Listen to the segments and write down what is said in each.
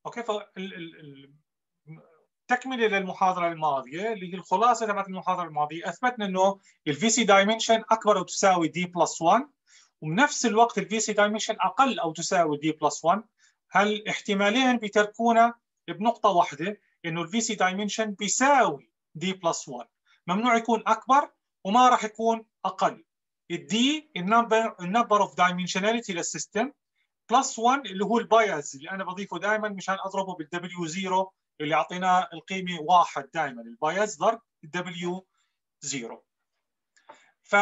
اوكي. تكمله للمحاضره الماضيه اللي هي الخلاصه تبعت المحاضره الماضيه، اثبتنا انه الفي سي دايمنشن اكبر او تساوي دي بلس 1، وبنفس الوقت الفي سي دايمنشن اقل او تساوي دي بلس 1. هالاحتمالين بيتركونا بنقطه واحده، انه الفي سي دايمنشن بيساوي دي بلس 1، ممنوع يكون اكبر وما راح يكون اقل. الدي النمبر اوف دايمنشناليتي للسيستم، بلس 1 اللي هو البايز اللي انا بضيفه دائما مشان اضربه بالدبليو 0 اللي اعطيناه القيمه 1 دائما، البايز ضرب الدبليو 0. ف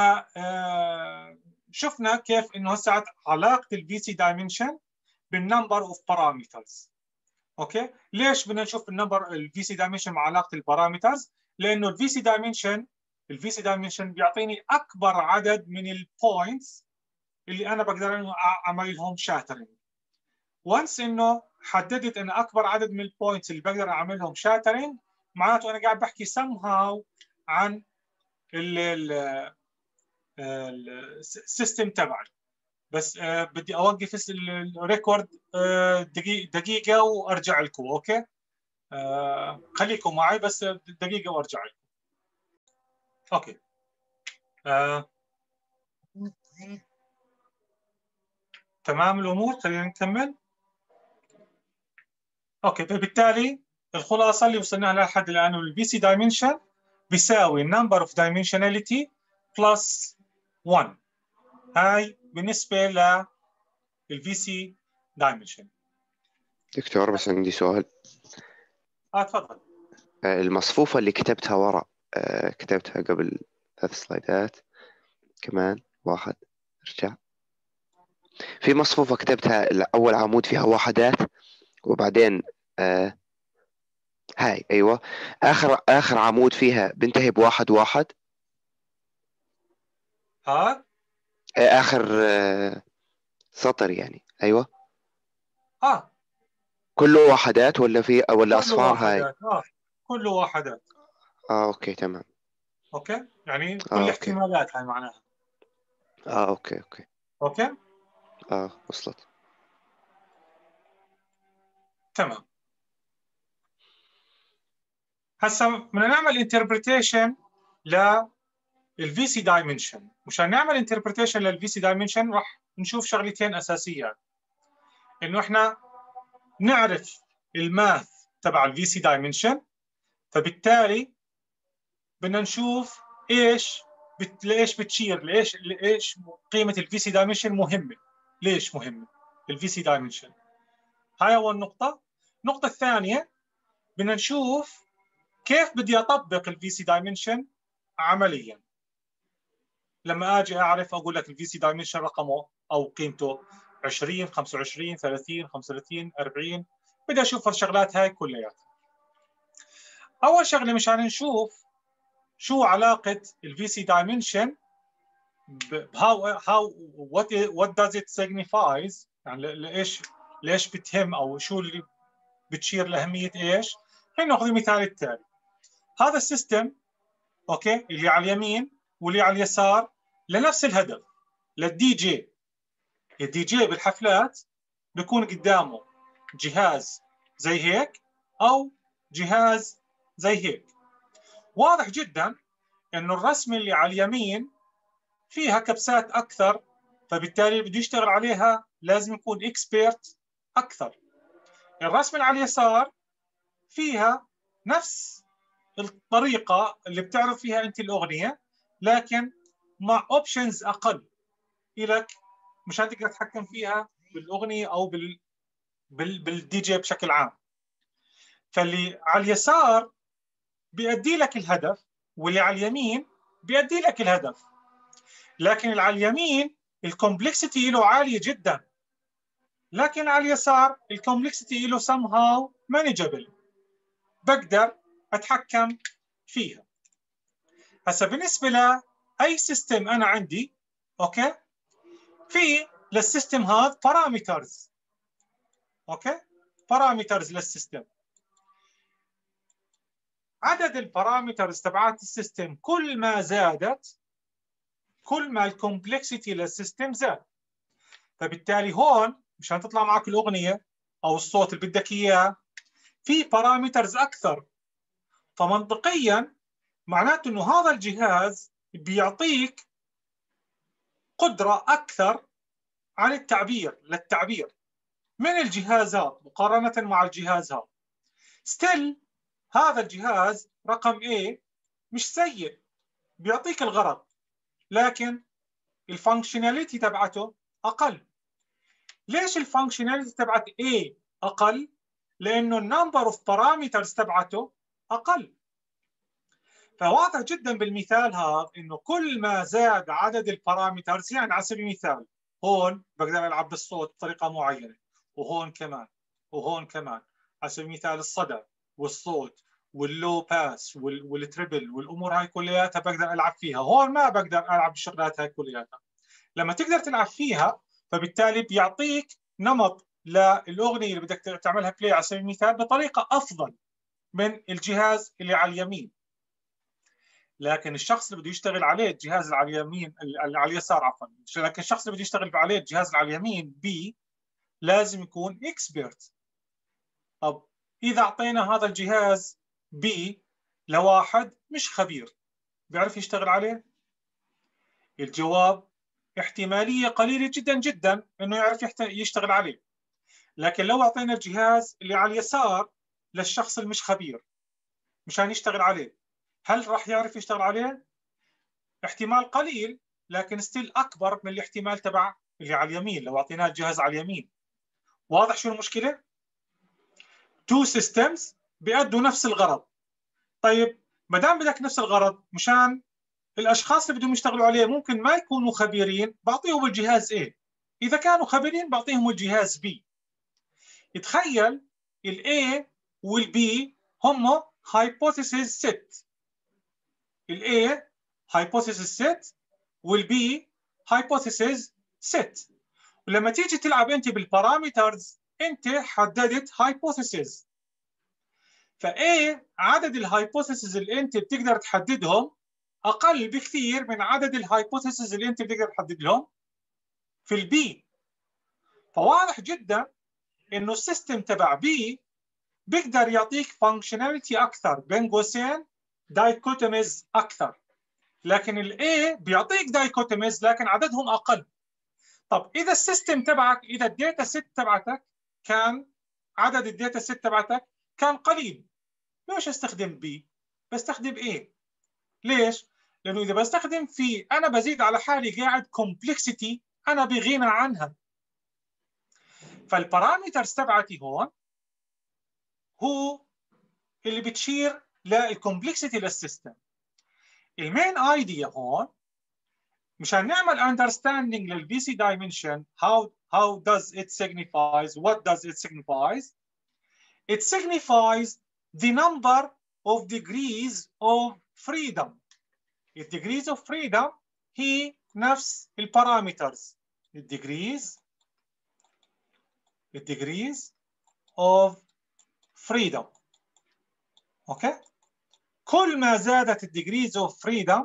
شفنا كيف انه هسه علاقه الفي سي دايمنشن بالنمبر اوف بارامترز. اوكي، ليش بدنا نشوف الفي سي دايمنشن مع علاقه البارامترز؟ لانه الفي سي دايمنشن بيعطيني اكبر عدد من البوينتس اللي انا بقدر اعمل لهم شاترنج. وانس انه حددت ان اكبر عدد من البوينتس اللي بقدر اعمل لهم شاترنج، معناته انا قاعد بحكي somehow عن السيستم تبعي. بس بدي اوقف الريكورد دقيقه وارجع لكم. اوكي، خليكم معي بس دقيقه وارجع لكم. اوكي. تمام الامور، خلينا نكمل. اوكي، فبالتالي الخلاصه اللي وصلنا لها لحد الان، الفي سي دايمنشن بيساوي number of dimensionality plus 1. هاي بالنسبه للفي سي دايمنشن. دكتور بس عندي سؤال. تفضل. المصفوفة اللي كتبتها ورا، كتبتها قبل 3 سلايدات كمان، واحد ارجع. في مصفوفة كتبتها أول عمود فيها وحدات، وبعدين هاي أيوة آخر عمود فيها بنتهي بواحد واحد. آخر سطر يعني. أيوة كله وحدات ولا أصفار؟ هاي كله وحدات. أوكي تمام. اوكي، يعني كل احتمالات هاي معناها. اوكي وصلت. تمام. هسه بدنا نعمل انتربريتيشن للفي سي دايمنشن. مشان نعمل انتربريتيشن للفي سي دايمنشن راح نشوف شغلتين اساسيات، انه احنا نعرف الماث تبع الفي سي دايمنشن، فبالتالي بدنا نشوف ليش بتشير، ليش قيمه الفي سي دايمنشن مهمه، ليش مهمه الفي سي دايمنشن. هاي اول نقطه. النقطه الثانيه بدنا نشوف كيف بدي اطبق الفي سي دايمنشن عمليا. لما اجي اعرف اقول لك الفي سي دايمنشن رقمه او قيمته 20 25 30 35 40، بدي اشوف الشغلات هاي كلياتها. اول شغله مشان نشوف شو علاقه الفي سي دايمنشن what does it signifies، يعني ليش بتهم او شو اللي بتشير لاهميه ايش. خلينا ناخذ المثال التالي. هذا السيستم اوكي اللي على اليمين واللي على اليسار لنفس الهدف، للدي جي. الدي جي بالحفلات بيكون قدامه جهاز زي هيك او جهاز زي هيك. واضح جدا انه الرسمه اللي على اليمين فيها كبسات اكثر، فبالتالي بده يشتغل عليها لازم يكون اكسبيرت اكثر. الرسمه اللي على اليسار فيها نفس الطريقه اللي بتعرف فيها انت الاغنيه، لكن مع اوبشنز اقل لك مشان تقدر تتحكم فيها بالاغنيه او بالدي جي بشكل عام. فاللي على اليسار بيؤدي لك الهدف، واللي على اليمين بيؤدي لك الهدف، لكن اللي على اليمين الكومبلكسيتي له عاليه جدا، لكن على اليسار الكومبلكسيتي له somehow manageable، بقدر اتحكم فيها. هسه بالنسبه لاي سيستم انا عندي اوكي، في للسيستم هذا بارامترز. اوكي، بارامترز للسيستم. عدد البارامترز تبعات السيستم كل ما زادت كل ما الكومبلكسيتي للسيستم زاد. فبالتالي هون مشان تطلع معك الاغنيه او الصوت اللي بدك اياه في بارامترز اكثر، فمنطقيا معناته انه هذا الجهاز بيعطيك قدرة اكثر عن للتعبير من الجهاز هذا مقارنة مع الجهاز هذا. ستيل هذا الجهاز رقم A مش سيء، بيعطيك الغرض، لكن الفانكشناليتي تبعته اقل. ليش الفانكشناليتي تبعت A اقل؟ لانه النمبر اوف بارامترز تبعته اقل. فواضح جدا بالمثال هذا انه كل ما زاد عدد البارامترز، يعني على سبيل المثال هون بقدر العب بالصوت بطريقه معينه، وهون كمان، وهون كمان، على سبيل المثال الصدى والصوت واللو باس والتريبل والامور هاي كلياتها بقدر العب فيها. هون ما بقدر العب بالشغلات هاي كلياتها. لما تقدر تلعب فيها فبالتالي بيعطيك نمط للاغنيه اللي بدك تعملها بلاي على سبيل المثال بطريقه افضل من الجهاز اللي على اليمين. لكن الشخص اللي بده يشتغل عليه الجهاز اللي على اليمين، اللي على اليسار عفوا، لكن الشخص اللي بده يشتغل عليه الجهاز اللي على اليمين بي لازم يكون اكسبرت. طب اذا اعطينا هذا الجهاز بي لواحد مش خبير، بيعرف يشتغل عليه؟ الجواب احتماليه قليله جدا جدا انه يعرف يشتغل عليه. لكن لو اعطينا الجهاز اللي على اليسار للشخص المش خبير مشان يشتغل عليه، هل راح يعرف يشتغل عليه؟ احتمال قليل، لكن ستيل اكبر من الاحتمال تبع اللي على اليمين لو اعطيناه الجهاز على اليمين. واضح شو المشكله؟ تو سيستمز بيأدوا نفس الغرض. طيب ما دام بدك نفس الغرض، مشان الاشخاص اللي بدهم يشتغلوا عليه ممكن ما يكونوا خبيرين، بعطيهم الجهاز A. اذا كانوا خبيرين بعطيهم الجهاز B. يتخيل A والB هم hypothesis set. A hypothesis set والB hypothesis set. ولما تيجي تلعب انت بالبارامترز انت حددت hypothesis. فA عدد الهايبوثيسز اللي انت بتقدر تحددهم اقل بكثير من عدد الهايبوثيسز اللي انت بتقدر تحدد لهم في البي. فواضح جدا انه السيستم تبع بي بيقدر يعطيك فانكشناليتي اكثر، بين قوسين دايكوتوميز اكثر. لكن الاي بيعطيك دايكوتوميز لكن عددهم اقل. طب اذا السيستم تبعك، اذا الداتا سيت تبعتك كان عدد الداتا سيت تبعتك كان قليل، ليش استخدم بي؟ بستخدم ايه؟ ليش؟ لانه اذا بستخدم في انا بزيد على حالي قاعد كومبلكسيتي انا بغنى عنها. فالبارامترز تبعتي هون هو اللي بتشير للكومبلكسيتي للسيستم. المين ايديا هون مشان نعمل understanding للفي سي dimension how does it signifies, what does it signifies? It signifies the number of degrees of freedom. الديجريز اوف فريدم هي نفس البارامترز، الديجريز اوف فريدم. اوكي، كل ما زادت الديجريز اوف فريدم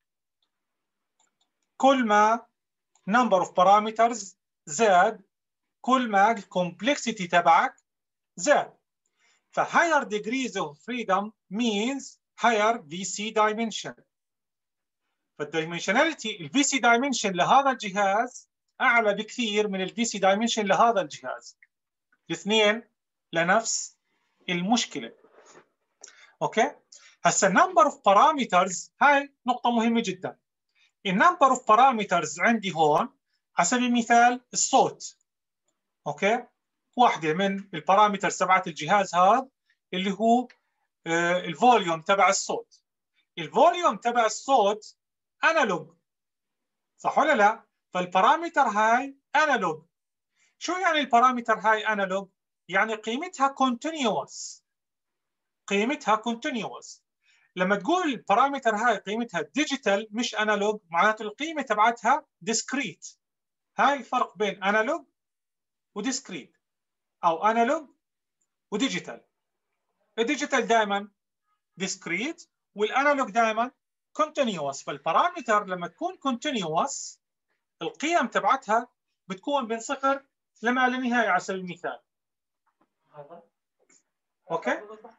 كل ما نمبر اوف بارامترز زاد، كل ما الكومبلكسيتي تبعك زاد. فهاير degrees of freedom means higher VC dimension. فالدايمنشناليتي الفي سي دايمنشن لهذا الجهاز اعلى بكثير من الفي سي دايمنشن لهذا الجهاز. الاثنين لنفس المشكله. اوكي، هسه النمبر اوف بارامترز هاي نقطه مهمه جدا. النمبر اوف بارامترز عندي هون على سبيل المثال الصوت. اوكي، واحده من البارامترز تبعت الجهاز هذا اللي هو الفوليوم تبع الصوت. الفوليوم تبع الصوت انالوج، صح ولا لا؟ فالبارامتر هاي انالوج. شو يعني البارامتر هاي انالوج؟ يعني قيمتها كونتينيوس. قيمتها كونتينيوس. لما تقول البارامتر هاي قيمتها ديجيتال مش انالوج، معناته القيمه تبعتها ديسكريت. هاي الفرق بين انالوج وديسكريت، او انالوج وديجيتال. الديجيتال دائما ديسكريت والانالوج دائما continuous. فالبارامتر لما تكون continuous القيم تبعتها بتكون من صفر لما لا نهايه على سبيل المثال. اوكي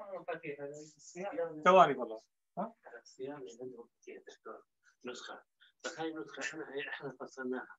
ثواني والله نسخه بس هاي النسخه احنا فصلناها.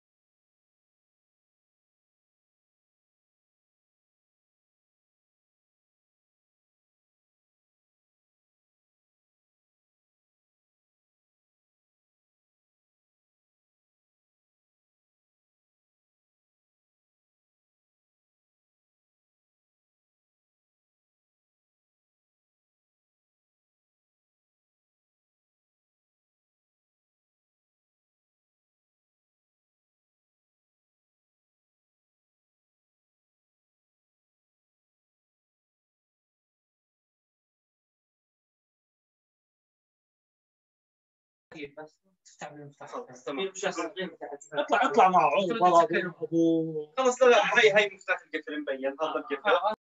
اطلع معه خلص لا هي مفتاح القفل مبين هذا القفل.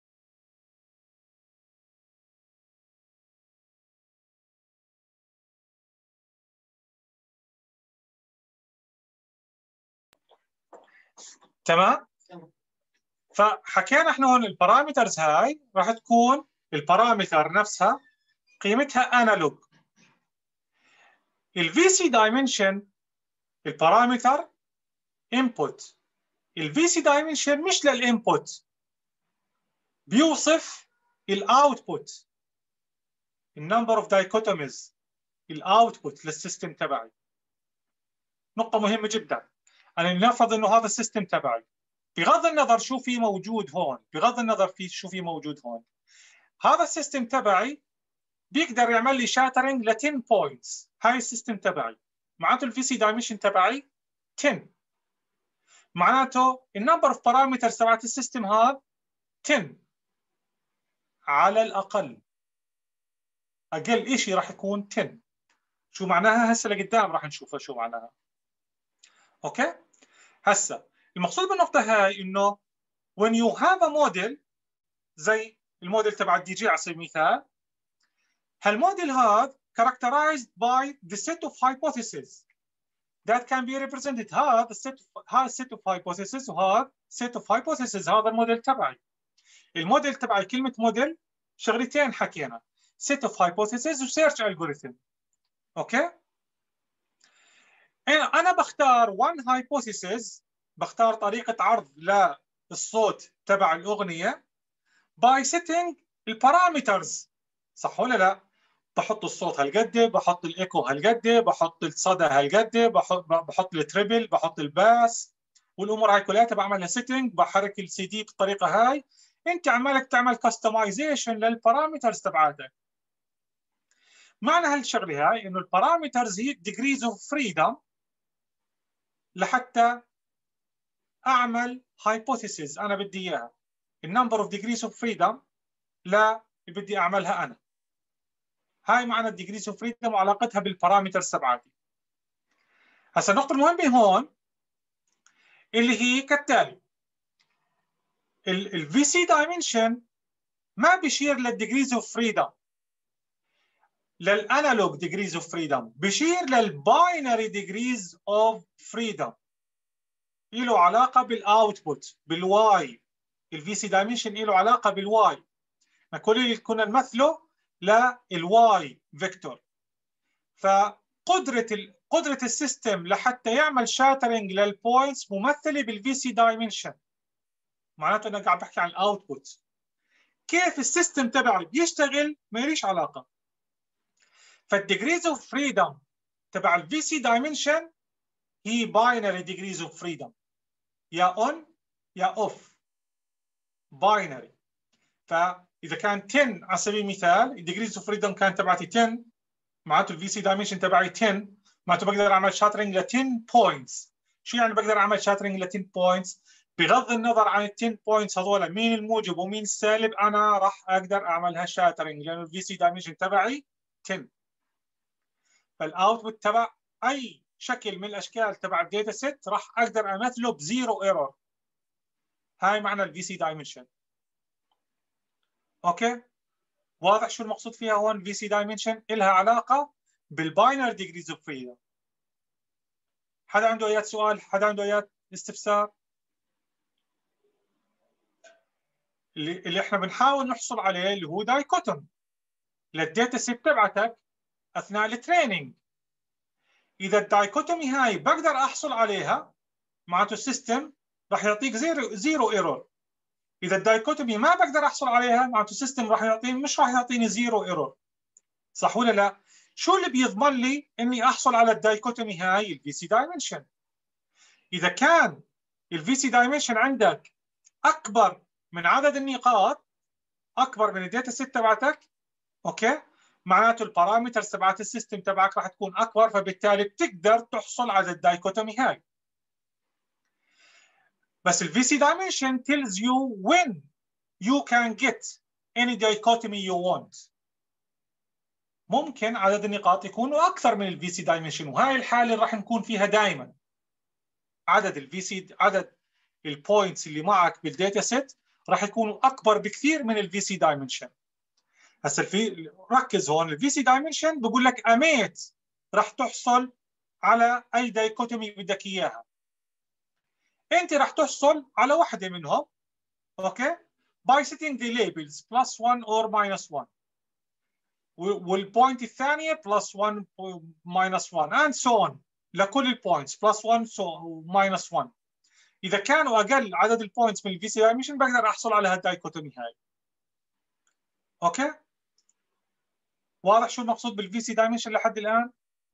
تمام. فحكينا احنا هون البارامترز هاي راح تكون البارامتر نفسها قيمتها انالوج. الفي سي دايمنشن البارامتر انبوت. الفي سي دايمنشن مش للانبوت، بيوصف الاوتبوت، النمبر اوف دايكوتوميز، الاوتبوت للسيستم تبعي. نقطة مهمة جدا. انا نفرض انه هذا السيستم تبعي، بغض النظر شو في موجود هون، بغض النظر في شو في موجود هون، هذا السيستم تبعي بيقدر يعمل لي شاترنج ل 10 بوينتس. هاي السيستم تبعي معناته الفي سي دايمنشن تبعي 10، معناته النمبر اوف بارامترز تبعت السيستم هذا 10 على الاقل. اقل شيء راح يكون 10. شو معناها هسه لقدام راح نشوفها شو معناها. اوكي هسه المقصود بالنقطه هاي انه when you have a model زي الموديل تبع الدي جي على سبيل المثال، هالموديل هذا characterized by the set of hypotheses that can be represented. هذا set of hypotheses وهذا set of hypotheses. هذا الموديل تبعي. الموديل تبعي كلمة موديل شغلتين حكينا، set of hypotheses و search algorithm. اوكي انا بختار one hypothesis، بختار طريقة عرض للصوت تبع الأغنية by setting البارامترز، صح ولا لا؟ بحط الصوت هالقد، بحط الايكو هالقد، بحط الصدى هالقد، بحط التريبل، بحط الباس، والامور هاي كلها بعملها سيتنج، بحرك السي دي بالطريقه هاي. انت عمالك تعمل كاستمايزيشن للبارامترز تبعاتك. معنى هالشغله هاي انه البارامترز هي ديجريز اوف فريدم لحتى اعمل هايبوثيسز انا بدي اياها. النمبر اوف ديجريز اوف فريدم لا بدي اعملها انا. هاي معنى الديجريز اوف فريدم وعلاقتها بالبارامترز تبعاتي. هسه النقطة المهمة هون اللي هي كالتالي، الفي سي دايمنشن ما بيشير للديجريز اوف فريدم، للانالوج ديجريز اوف فريدم، بيشير للباينري ديجريز اوف فريدم. له علاقة بالاوتبوت بالواي. الفي سي دايمنشن له علاقة بالواي. كل اللي كنا نمثله للواي فيكتور. فقدرة السيستم لحتى يعمل شاترنج للبوينتس ممثلة بالفي سي دايمنشن. معناته انا قاعد بحكي عن الاوتبوت. كيف السيستم تبعي بيشتغل ما ليش علاقة. فالديجريز اوف فريدم تبع الفي سي دايمنشن هي باينري ديجريز اوف فريدم، يا اون يا اوف، باينري. فاذا كان 10 على سبيل المثال الديجريز اوف فريدم كان تبعتي 10، معناته الفي سي دايمنشن تبعي 10، معناته بقدر اعمل شاترنج ل 10 بوينتس. شو يعني بقدر اعمل شاترنج ل 10 بوينتس؟ بغض النظر عن ال 10 بوينتس هذول مين الموجب ومين السالب، انا راح اقدر اعملها شاترنج لانه الفي سي دايمنشن تبعي 10. فالاوتبوت تبع اي شكل من الاشكال تبع الداتا سيت راح اقدر امثله بزيرو ايرور. هاي معنى الفي سي دايمنشن. اوكي واضح شو المقصود فيها هون؟ في سي دايمنشن لها علاقه بالباينري ديجريز اوف فريدم. حدا عنده ايات سؤال؟ حدا عنده ايات استفسار؟ اللي احنا بنحاول نحصل عليه اللي هو دايكوتومي للداتا سيت تبعتك اثناء التريننج. اذا الدايكوتومي هاي بقدر احصل عليها معناته السيستم راح يعطيك زيرو ايرور. اذا الدايكوتومي ما بقدر احصل عليها معناته السيستم راح يعطيني مش راح يعطيني زيرو ايرور. صح ولا لا؟ شو اللي بيضمن لي اني احصل على الدايكوتومي هاي؟ الفي سي دايمنشن. اذا كان الفي سي دايمنشن عندك اكبر من عدد النقاط، اكبر من الداتا سيت تبعتك، اوكي، معناته البارامترز تبعت السيستم تبعك راح تكون اكبر، فبالتالي بتقدر تحصل على الدايكوتومي هاي. بس الفي سي دايمنشن tells you when you can get any dichotomy you want. ممكن عدد النقاط يكونوا اكثر من الفي سي دايمنشن، وهاي الحاله اللي راح نكون فيها دائما عدد الفي سي، عدد البوينتس اللي معك بالداتا سيت راح يكونوا اكبر بكثير من الفي سي دايمنشن. هسه في ركز هون، الفي سي دايمنشن بقول لك اميت راح تحصل على اي دايكوتومي بدك اياها. انت راح تحصل على واحده منهم، اوكي، by setting the labels +1 or -1، والبوينت الثانيه +1 -1 and so on لكل البوينتس +1 -1. اذا كانوا اقل عدد البوينتس من الفي سي دايمنشن بقدر احصل على هالدايكوتومي هاي. اوكي، واضح شو المقصود بالفي سي دايمنشن لحد الان؟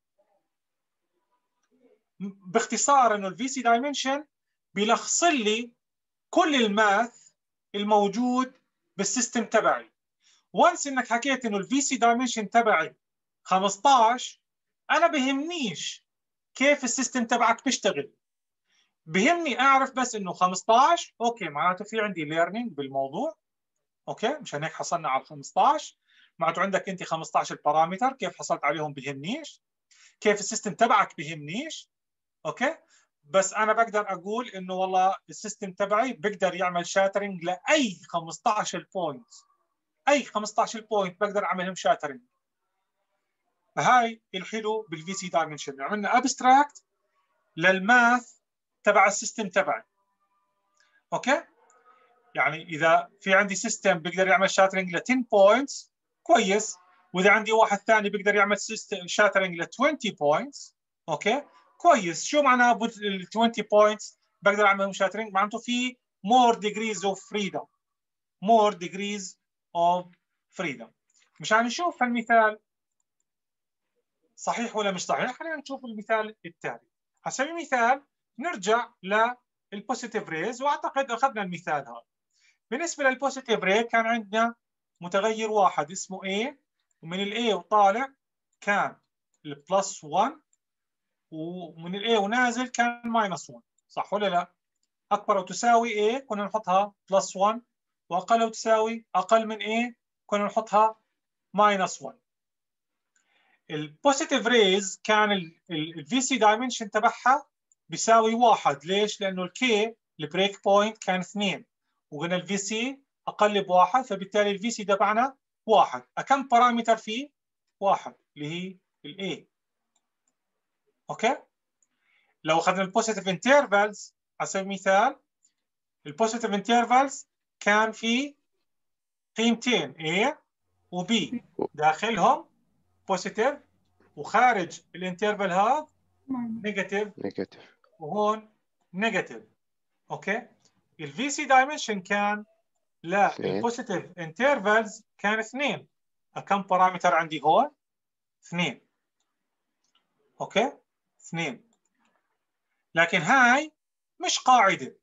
باختصار انه الفي سي دايمنشن بيلخص لي كل الماث الموجود بالسيستم تبعي. وانس انك حكيت انه الفي سي دايمنشن تبعي 15، انا بهمنيش كيف السيستم تبعك بيشتغل، بهمني اعرف بس انه 15 اوكي، معناته في عندي ليرنينج بالموضوع، اوكي، مشان هيك حصلنا على 15. معناته عندك انت 15 بارامتر، كيف حصلت عليهم بهمنيش، كيف السيستم تبعك بهمنيش، اوكي، بس انا بقدر اقول انه والله السيستم تبعي بقدر يعمل شاترنج لاي 15 بوينت، اي 15 بوينت بقدر اعملهم شاترنج. فهاي الحلو بالفي سي دايمنشن، عملنا ابستراكت للماث تبع السيستم تبعي. اوكي، يعني اذا في عندي سيستم بيقدر يعمل شاترنج ل 10 بوينتس كويس، واذا عندي واحد ثاني بيقدر يعمل شاترنج ل 20 بوينتس، اوكي كويس. شو معناه ال 20 بوينتس بقدر اعمل شاترنج؟ معناته في more degrees of freedom، more degrees of freedom. مشان نشوف المثال صحيح ولا مش صحيح، خلينا نشوف المثال التالي. على سبيل المثال نرجع للبوزيتيف ريز، واعتقد اخذنا المثال هذا. بالنسبه للبوزيتيف ريز كان عندنا متغير واحد اسمه A، ومن ال A وطالع كان +1، ومن ال A ونازل كان -1، صح ولا لا؟ اكبر او تساوي A كنا نحطها +1، واقل او تساوي اقل من A كنا نحطها -1. البوزيتيف ريز كان الفي سي دايمنشن تبعها بيساوي 1. ليش؟ لانه الكي البريك بوينت كان 2، وقلنا الفي سي اقل ب1، فبالتالي الفي سي تبعنا 1. كم بارامتر فيه؟ 1 اللي هي الاي. اوكي، لو اخذنا البوزيتيف انترفالز على سبيل المثال، البوزيتيف انترفالز كان في قيمتين A و B، داخلهم بوزيتيف وخارج الانترفال هذا نيجاتيف، وهون نيجاتيف. اوكي، الفي سي دايمنشن كان للبوزيتيف انترفالز كان 2. كم بارامتر عندي هون؟ 2. اوكي 2. لكن هاي مش قاعده.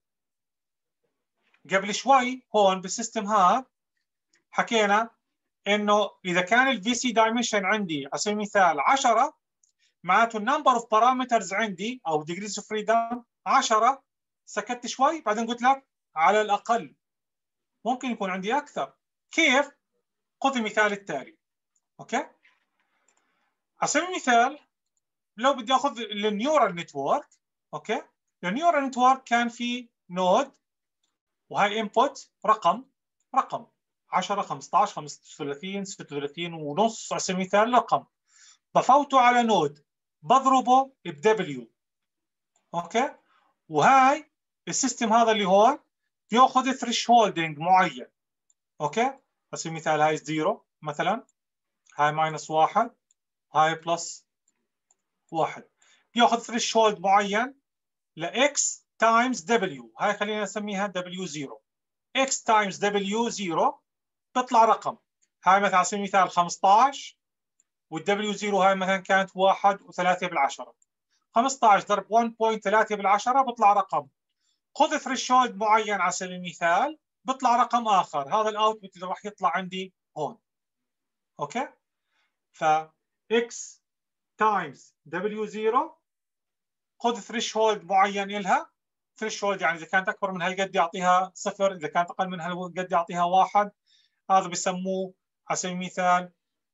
قبل شوي هون بالسيستم هذا حكينا انه اذا كان الفي سي دايمنشن عندي على سبيل المثال 10، معناته النمبر اوف بارامترز عندي او ديجريز اوف فريدم 10. سكت شوي بعدين قلت لك على الاقل ممكن يكون عندي اكثر. كيف؟ خذ المثال التالي. اوكي، على سبيل المثال لو بدي اخذ النيورال نتورك، اوكي، النيورال نتورك كان في نود، وهاي انبوت رقم 10 15 35 36 ونص على سبيل المثال رقم، بفوته على نود بضربه ب W. اوكي، وهاي السيستم هذا اللي هون بياخذ ثريش هولدنج معين، اوكي، على سبيل المثال هاي 0 مثلا، هاي -1، هاي +1. بياخذ ثريشولد معين ل x تايمز w، هاي خلينا نسميها w0. x تايمز w0 بيطلع رقم. هاي مثلا على سبيل المثال 15، والw0 هاي مثلا كانت 1.3 15 ضرب 1.3 بيطلع رقم. خذ ثريشولد معين على سبيل المثال بيطلع رقم اخر، هذا الاوتبوت اللي راح يطلع عندي هون. اوكي، ف x تايمز w0 خذ ثريشولد معين إلها. ثريشولد يعني اذا كانت اكبر من هالقد يعطيها 0، اذا كانت اقل من هالقد يعطيها 1. هذا بسموه على سبيل المثال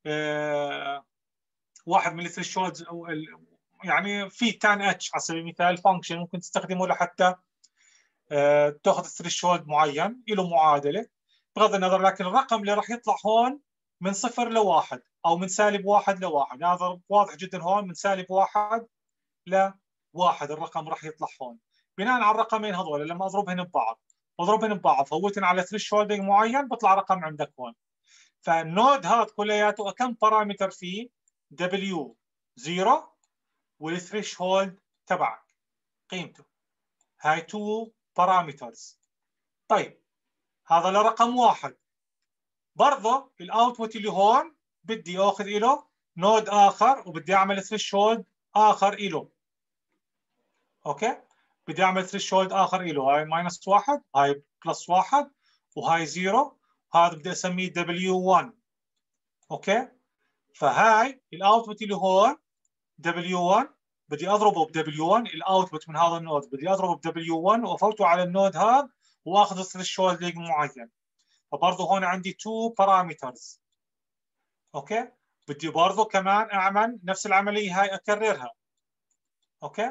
واحد من الثريشولدز، او يعني في تان اتش على سبيل المثال فانكشن ممكن تستخدمه لحتى تاخذ ثريشولد معين له معادله بغض النظر، لكن الرقم اللي راح يطلع هون من 0 ل1 او من -1 ل1، هذا واضح جدا هون من -1 ل1 الرقم راح يطلع هون بناء على الرقمين هذول. لما اضربهن ببعض فوتن على ثريشولد معين بيطلع رقم عندك هون. فالنود هذا كلياته كم بارامتر فيه؟ W0 والثريشولد تبعك قيمته، هاي 2 بارامترز. طيب هذا لرقم 1. برضه الاوتبوت اللي هون بدي اخذ له نود اخر وبدي اعمل ثريشولد اخر له. اوكي، بدي اعمل ثريشولد اخر له، هاي -1، هاي +1، وهاي 0. هذا بدي اسميه W1. اوكي، فهاي الاوتبوت اللي هون W1 بدي اضربه ب W1، الاوتبوت من هذا النود بدي اضربه ب W1 وافوته على النود هذا واخذ ثريشولد معين. فبرضه هون عندي 2 بارامترز. اوكي، بدي برضه كمان اعمل نفس العمليه هاي اكررها. اوكي،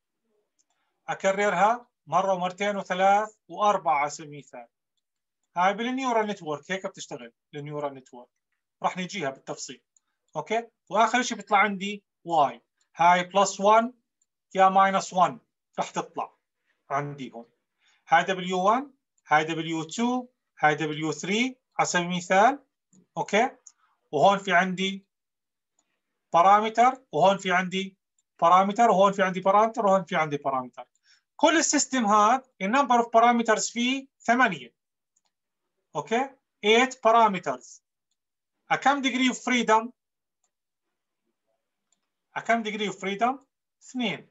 اكررها مره ومرتين وثلاث واربع على سبيل المثال. هاي بالنيورال نتورك هيك بتشتغل النيورال نتورك، راح نجيها بالتفصيل. اوكي، واخر شيء بيطلع عندي y، هاي +1 يا -1 راح تطلع عندي هون. هاي W1، هاي W2، هاي W3 على سبيل المثال. اوكي، وهون في عندي بارامتر، وهون في عندي بارامتر، وهون في عندي بارامتر، وهون في عندي بارامتر. كل السيستم هذا النمبر اوف بارامترز فيه 8. اوكي، 8 بارامترز. كم degree of freedom؟ كم degree of freedom؟ 2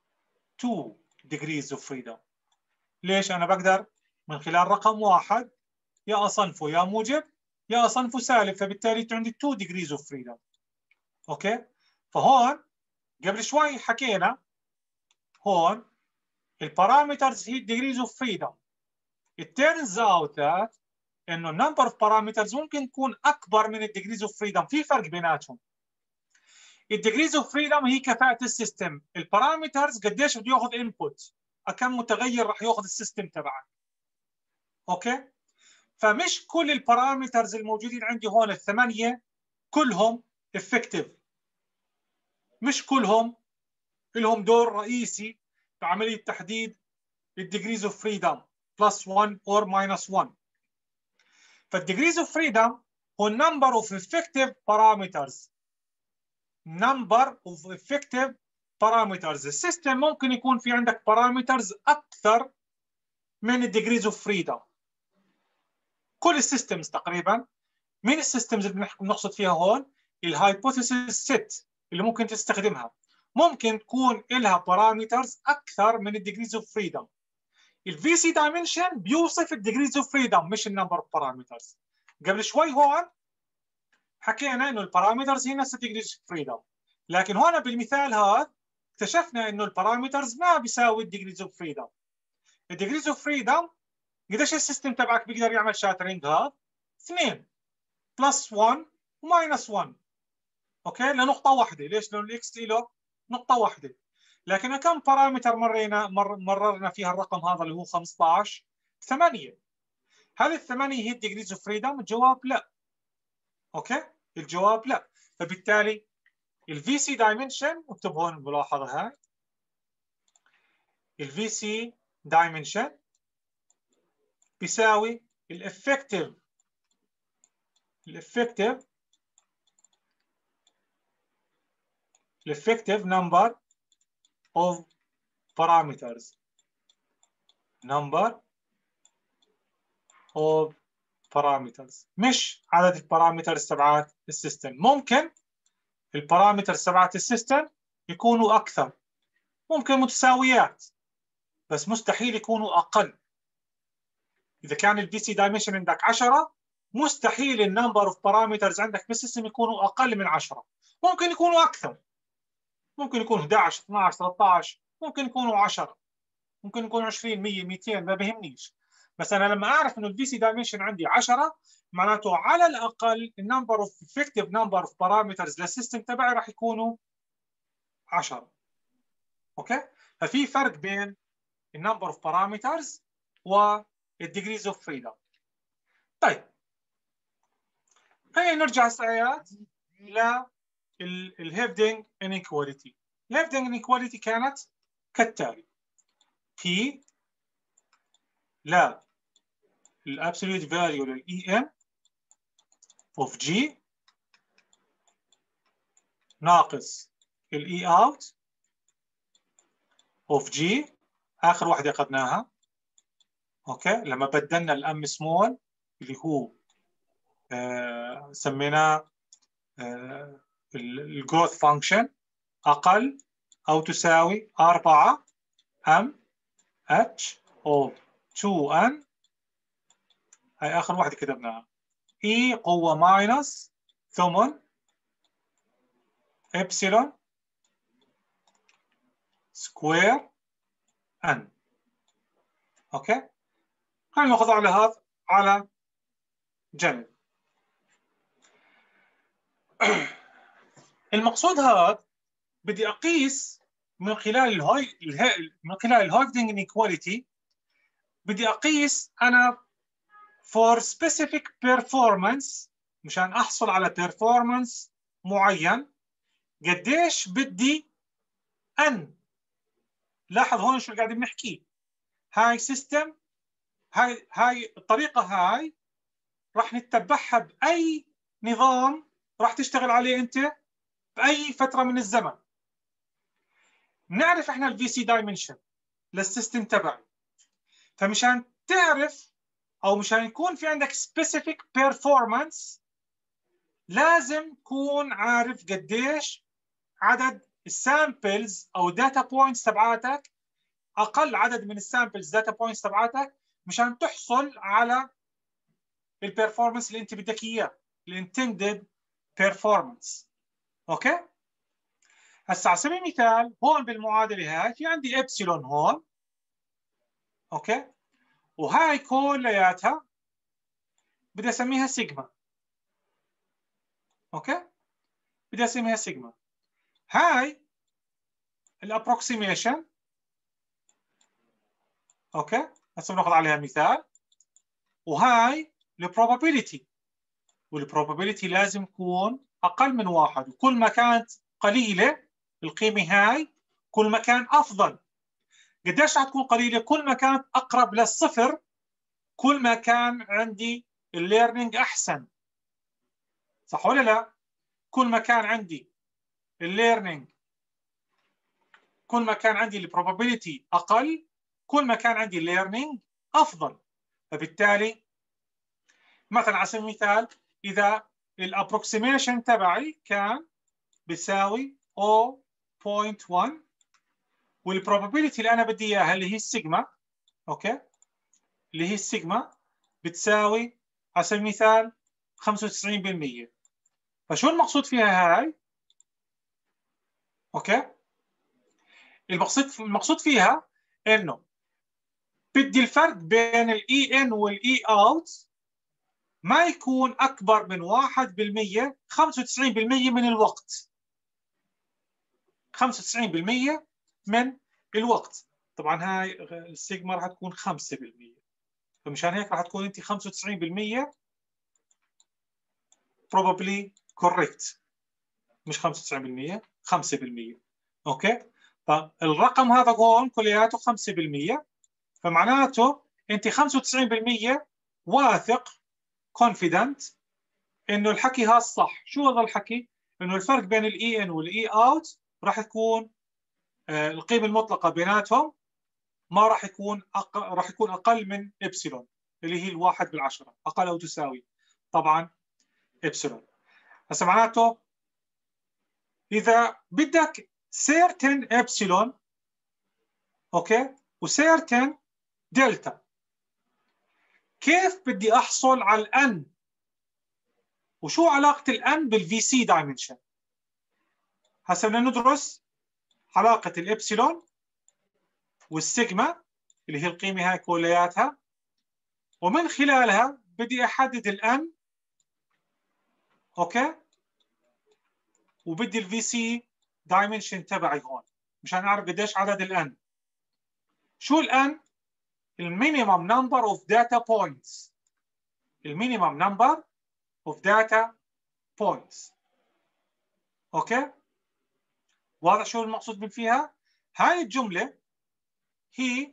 degrees of freedom. ليش؟ أنا بقدر من خلال رقم 1 يا أصنفه يا موجب يا أصنفه سالب، فبالتالي عندي 2 degrees of freedom. أوكي؟ فهون قبل شوي حكينا هون البارامترز هي degrees of freedom. It turns out that إنه number of parameters ممكن تكون أكبر من degrees of freedom، في فرق بيناتهم. degrees of freedom هي كفاءة السيستم، البارامترز قديش بده ياخذ input، كم متغير راح ياخذ السيستم تبعك. اوكي، فمش كل البارامترز الموجودين عندي هون ال8 كلهم effective، مش كلهم لهم دور رئيسي في عملية تحديد الديجريز اوف فريدم +1 or -1. فالديجريز اوف فريدم هو number of effective parameters. number of effective parameters. السيستم ممكن يكون في عندك parameters أكثر من الديجريز اوف فريدم. كل السيستمز تقريبا. مين السيستمز اللي بنقصد فيها هون؟ الهايبوثيسيس سيت اللي ممكن تستخدمها ممكن تكون لها بارامترز اكثر من الديجريز اوف فريدم. الفي سي دايمنشن بيوصف الديجريز اوف فريدم مش النمبر اوف بارامترز. قبل شوي هون حكينا انه البارامترز هي نفس الديجريز اوف فريدم، لكن هون بالمثال هذا اكتشفنا انه البارامترز ما بيساوي الديجريز اوف فريدم. الديجريز اوف فريدم قديش السيستم تبعك بيقدر يعمل شاترينج هذا؟ 2 +1 و-1. اوكي، لنقطة واحدة. ليش؟ لأنه الاكس له نقطة واحدة. لكن كم بارامتر مررنا فيها الرقم هذا اللي هو 15؟ 8. هل ال8 هي الديجريز اوف فريدم؟ الجواب لا. اوكي، الجواب لا. فبالتالي الفي سي دايمنشن، اكتب هون الملاحظة هاي، الفي سي دايمنشن بيساوي الافكتيف الeffective number of parameters مش عدد البارامترز تبعات السيستم. ممكن البارامترز تبعات السيستم يكونوا أكثر، ممكن متساويات، بس مستحيل يكونوا أقل. إذا كان البي سي دايمنشن عندك 10 مستحيل النمبر اوف بارامترز عندك بالسيستم يكونوا أقل من 10. ممكن يكونوا أكثر، ممكن يكون 11 12 13، ممكن يكونوا 10، ممكن يكونوا 20 100 200، ما بهمنيش. بس أنا لما أعرف إنه البي سي دايمنشن عندي 10 معناته على الأقل النمبر اوف effective number of parameters للسيستم تبعي راح يكونوا 10. أوكي؟ ففي فرق بين النمبر اوف بارامترز والديجريز اوف فريدم. طيب خلينا نرجع سريعات للهيفدينج انيكواليتي. الهيفدينج انيكواليتي كانت كالتالي: P لا الابسوليوت فاليو للاي ان اوف جي ناقص الاي اوت اوف جي. اخر واحده اخذناها اوكي لما بدلنا الام سمول اللي هو سميناه الجروث فانكشن اقل او تساوي 4 ام اتش اوف 2 ان. هاي اخر واحده كتبناها. اي قوه ماينس ثمن ابسلون سكوير ان. اوكي خلينا ناخذ على هذا على جنب. المقصود هذا بدي اقيس من خلال الهايفدينج انيكواليتي، بدي اقيس انا for specific performance مشان احصل على performance معين قديش بدي ان. لاحظ هون شو قاعدين نحكي. هاي سيستم، هاي الطريقه هاي راح نتبعها باي نظام راح تشتغل عليه انت باي فتره من الزمن. نعرف احنا الفي سي دايمنشن للسيستم تبعي، فمشان تعرف او مشان يكون في عندك specific performance لازم تكون عارف قديش عدد السامبلز او داتا بوينتس تبعاتك، اقل عدد من السامبلز داتا بوينتس تبعاتك مشان تحصل على البرفورمانس اللي انت بدك اياه، الانتندد بيرفورمانس. اوكي هسه على سبيل المثال هون بالمعادله هاي في عندي ابسلون هون اوكي، وهاي كلياتها بدي اسميها سيجما. اوكي بدي اسميها سيجما. هاي الابروكسيميشن اوكي هسه بناخذ عليها مثال، وهاي البروبابيلتي، والبروبابيلتي لازم تكون اقل من 1، وكل ما كانت قليله القيمه هاي كل ما كان افضل. قديش راح تكون قليله؟ كل ما كانت اقرب للصفر كل ما كان عندي الليرنينج احسن، صح ولا لا؟ كل ما كان عندي الليرنينج، كل ما كان عندي البروبابيلتي اقل كل ما كان عندي الليرنينج افضل. فبالتالي مثلا على سبيل المثال اذا الابروكسيميشن تبعي كان بيساوي 0.1 والبروبابيلتي اللي انا بدي اياها اللي هي السيجما اوكي اللي هي السيجما بتساوي على سبيل المثال 95%. فشو المقصود فيها هاي؟ اوكي المقصود فيها انه بدي الفرق بين الاي ان والاي اوت ما يكون اكبر من 1%، 95% من الوقت، 95% من الوقت. طبعا هاي السيجما راح تكون 5%، فمشان هيك راح تكون انت 95% probably correct، مش 95%، 5%. اوكي فالرقم هذا هون كلياته 5%، فمعناته انت 95% واثق confident انه الحكي هذا صح. شو هذا الحكي؟ انه الفرق بين الاي ان والاي اوت راح تكون القيمه المطلقه بيناتهم ما راح يكون راح يكون اقل من ابسلون اللي هي الواحد بالعشرة، اقل او تساوي طبعا ابسلون. هسه معناته اذا بدك certain ابسلون اوكي وcertain دلتا، كيف بدي احصل على الان؟ وشو علاقه الان بالفي سي دايمنشن؟ هسه بدنا ندرس علاقه الابسلون والسيجما اللي هي القيمه هاي كلياتها، ومن خلالها بدي احدد الان اوكي، وبدي الفي سي دايمنشن تبعي هون مشان اعرف قديش عدد الان. شو الان؟ المينيمم نمبر اوف داتا بوينتس، المينيمم نمبر اوف داتا بوينتس. اوكي، واضح شو المقصود من فيها؟ هاي الجمله هي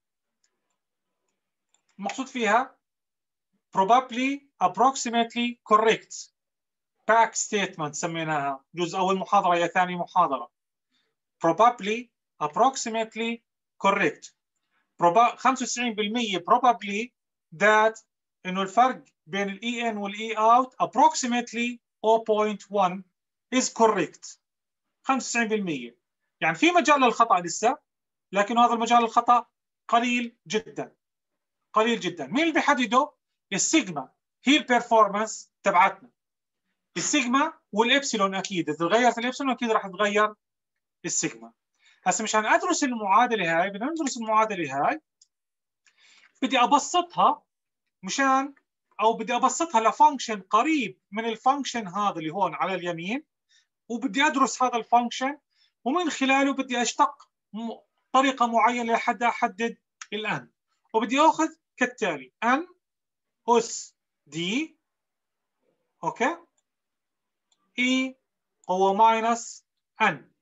المقصود فيها probably approximately correct back statement سميناها، جزء اول محاضره يا ثاني محاضره. probably approximately correct 95% probably that انه الفرق بين الاي ان والاي اوت approximately 0.1 is correct 95%. يعني في مجال للخطا لسه، لكن هذا المجال الخطا قليل جدا قليل جدا. مين اللي بيحدده؟ السيجما هي البرفورمانس تبعتنا، السيجما والابسلون. اكيد اذا تغيرت الابسلون اكيد راح تتغير السيجما. هسه مشان ادرس المعادله هاي بدنا ندرس المعادله هاي، بدي ابسطها مشان او بدي ابسطها لفانكشن قريب من الفانكشن هذا اللي هون على اليمين، وبدي ادرس هذا الفانكشن ومن خلاله بدي اشتق طريقه معينه لحتى احدد الان. وبدي اخذ كالتالي ان اس دي اوكي اي هو ماينس ان.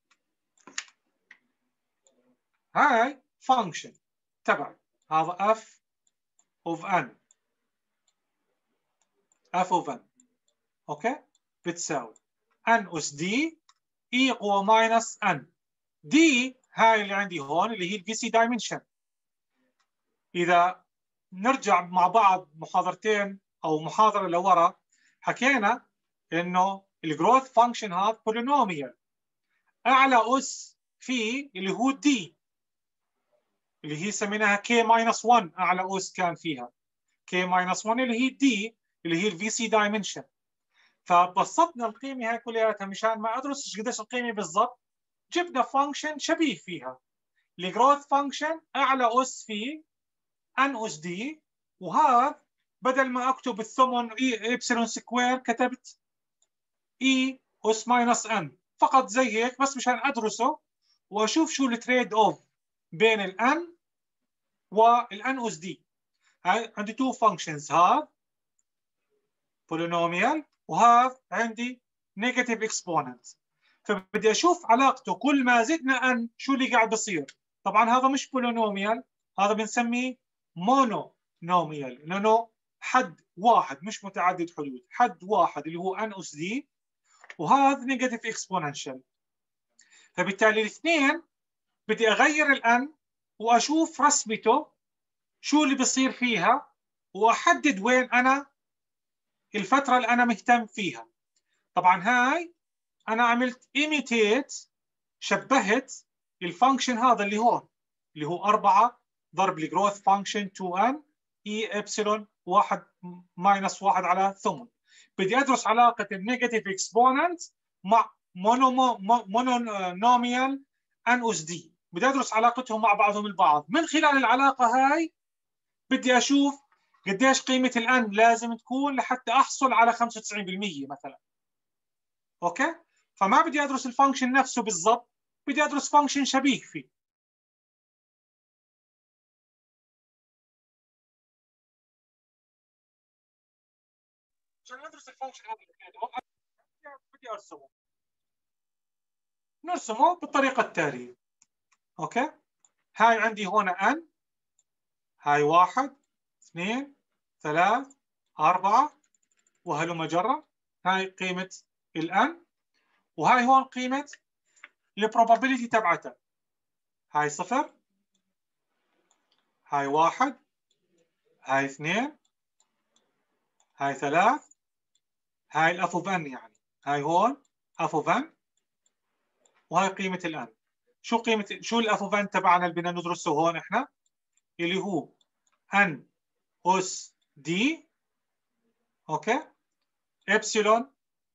هاي فانكشن تبعي، هذا اف اوف ان، اف اوف ان اوكي بتساوي ان اس دي اي قوة ماينس ان. دي هاي اللي عندي هون اللي هي الفي سي دايمنشن. اذا نرجع مع بعض محاضرتين او محاضره لورا حكينا انه الجروث فانكشن هذا بولينوميال، اعلى اس فيه اللي هو دي اللي هي سميناها كي ماينس 1، اعلى اس كان فيها كي ماينس 1 اللي هي دي اللي هي الفي سي دايمنشن. فبسطنا القيمه هاي كلياتها مشان ما ادرس قديش القيمه بالضبط، جبنا فانكشن شبيه فيها الجروث فانكشن اعلى اس فيه ان اس دي، وهذا بدل ما اكتب الثمن اي ابسلون سكوير كتبت اي اس ماينس ان فقط زي هيك بس مشان ادرسه واشوف شو التريد اوف بين الان والان اس دي. هاي عندي تو فانكشنز، هذا بولينوميال وهذا عندي نيجاتيف اكسبوننت، فبدي اشوف علاقته كل ما زدنا ان شو اللي قاعد بصير. طبعا هذا مش بولينوميال، هذا بنسميه مونونوميال لانه حد واحد مش متعدد حدود، حد واحد اللي هو ان اس دي، وهذا نيجاتيف اكسبوننشال. فبالتالي الاثنين بدي اغير الان واشوف رسمته شو اللي بصير فيها واحدد وين انا الفتره اللي انا مهتم فيها. طبعا هاي انا عملت imitate، شبهت الفانكشن هذا اللي هون اللي هو 4 ضرب الجروث فانكشن 2n اي ابسلون 1 ماينس 1 على ثمن. بدي ادرس علاقه النيجاتيف اكسبوننت مع مونونوميال ان اس دي، بدي ادرس علاقتهم مع بعضهم البعض. من خلال العلاقه هاي بدي اشوف قديش قيمه الان لازم تكون لحتى احصل على 95% مثلا. اوكي، فما بدي ادرس الفانكشن نفسه بالضبط، بدي ادرس فانكشن شبيه فيه. عشان ندرس الفانكشن هذا بدي ارسمه، نرسمه بالطريقه التاليه. اوكي، هاي عندي هنا ان، هاي 1 2 3 4 وهلم جرة. هاي قيمة الان، وهاي هون قيمة البروبابيلتي تبعتها. هاي 0، هاي 1، هاي 2، هاي 3، هاي الاف اوف ان، يعني هاي هون اف اوف ان، وهاي قيمة الان. شو الاف اوف ان تبعنا اللي بدنا ندرسه هون احنا؟ اللي هو ان اس دي، اوكي، ابسلون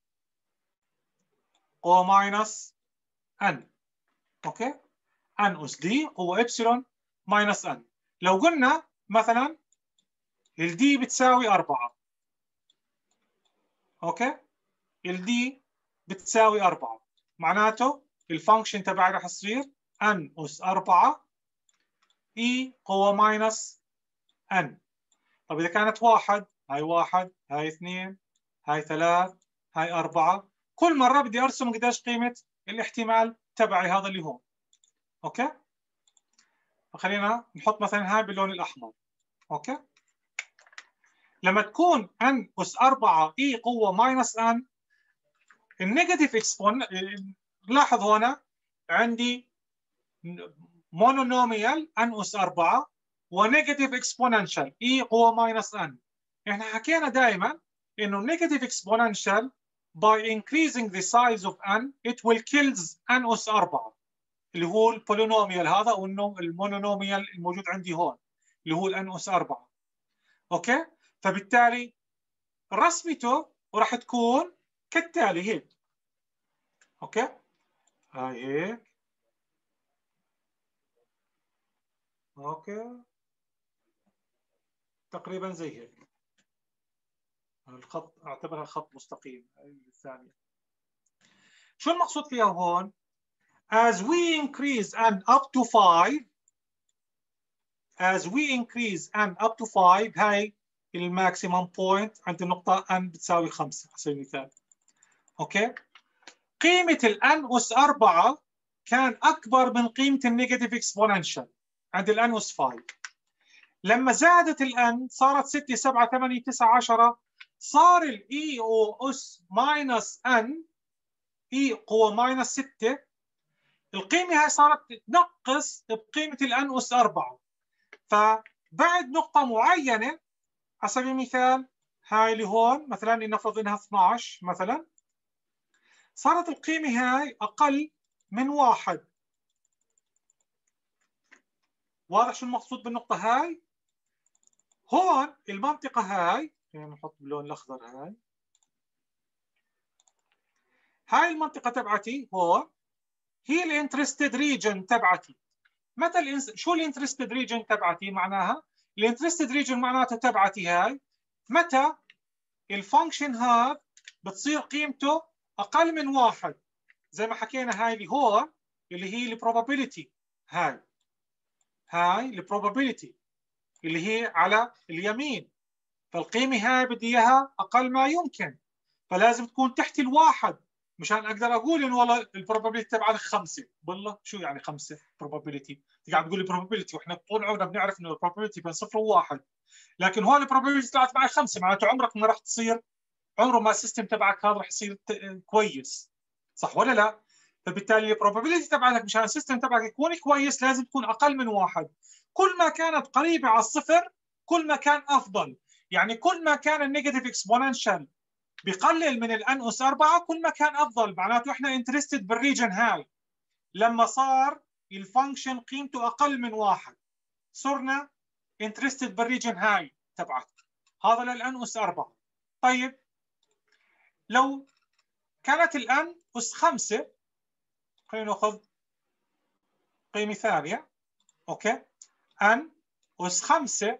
قوة ماينس ان، اوكي، ان اس دي قوة ابسلون ماينس ان. لو قلنا مثلا الدي بتساوي 4، اوكي، الدي بتساوي 4، معناته الفانكشن تبعي راح تصير ان اس 4 اي قوة ماينس ان. طب اذا كانت 1، هاي 1، هاي 2، هاي 3، هاي 4، كل مرة بدي ارسم قديش قيمة الاحتمال تبعي هذا اللي هون، اوكي. فخلينا نحط مثلا هاي باللون الاحمر، اوكي. لما تكون ان اس 4 اي قوة ماينس ان، النيجاتيف اكسبون، لاحظ هنا عندي مونونوميال ان اس 4 ونيجاتيف اكسبوننشال اي قوة ماينس ان. احنا حكينا دائما انه نيجاتيف اكسبوننشال by increasing the size of n it will kills n اس 4 اللي هو البولينوميال هذا، وانه المونونوميال الموجود عندي هون اللي هو الان اس 4، اوكي. فبالتالي رسمته راح تكون كالتالي هيك، اوكي، هاي هيك، اوكي، تقريبا زي هيك. الخط اعتبرها خط مستقيم الثانية. شو المقصود فيها هون؟ as we increase n up to 5، as we increase n up to 5، هاي الماكسيمم بوينت عند النقطة n بتساوي 5 على سبيل المثال، اوكي. قيمة الان اس 4 كان اكبر من قيمة النيجاتيف اكسبوننشال عند الان اس 5. لما زادت الان صارت 6 7 8 9 10، صار الاي او اس ماينس ان اي قوة ماينس 6، القيمة هاي صارت تنقص بقيمة الان اس 4. فبعد نقطة معينة على سبيل المثال هاي اللي هون مثلا لنفرض انها 12 مثلا، صارت القيمة هاي أقل من 1. واضح شو المقصود بالنقطة هاي؟ هون المنطقة هاي، نحط باللون الأخضر، هاي المنطقة تبعتي هون هي الانترستد ريجن تبعتي. متى شو الانترستد ريجن تبعتي؟ معناها الانترستد ريجن معناتها تبعتي هاي متى الفانكشن هذا بتصير قيمته أقل من 1، زي ما حكينا هاي اللي هو اللي هي البروبابيلتي، هاي البروبابيلتي اللي هي على اليمين. فالقيمة هاي بدي إياها أقل ما يمكن، فلازم تكون تحت 1 مشان أقدر أقول إنه والله البروبابيلتي تبعك 5. بالله شو يعني 5 بروبابيلتي؟ قاعد تقول لي بروبابيلتي واحنا طول عمرنا بنعرف إنه البروبابيلتي بين 0 و1، لكن هون البروبابيلتي طلعت معي 5، معناته عمرك ما راح تصير، عمره ما السيستم تبعك هذا راح يصير كويس، صح ولا لا؟ فبالتالي البروبابيلتي تبعك مشان السيستم تبعك يكون كويس لازم تكون اقل من 1. كل ما كانت قريبه على الصفر كل ما كان افضل. يعني كل ما كان النيجاتيف اكسبوننشال بقلل من الان اس 4 كل ما كان افضل، معناته احنا انترستد بالريجن هاي. لما صار الفانكشن قيمته اقل من 1 صرنا انترستد بالريجن هاي تبعك، هذا للان اس 4. طيب لو كانت الان اس 5، خلينا ناخذ قيمة ثانية، اوكي، ان اس 5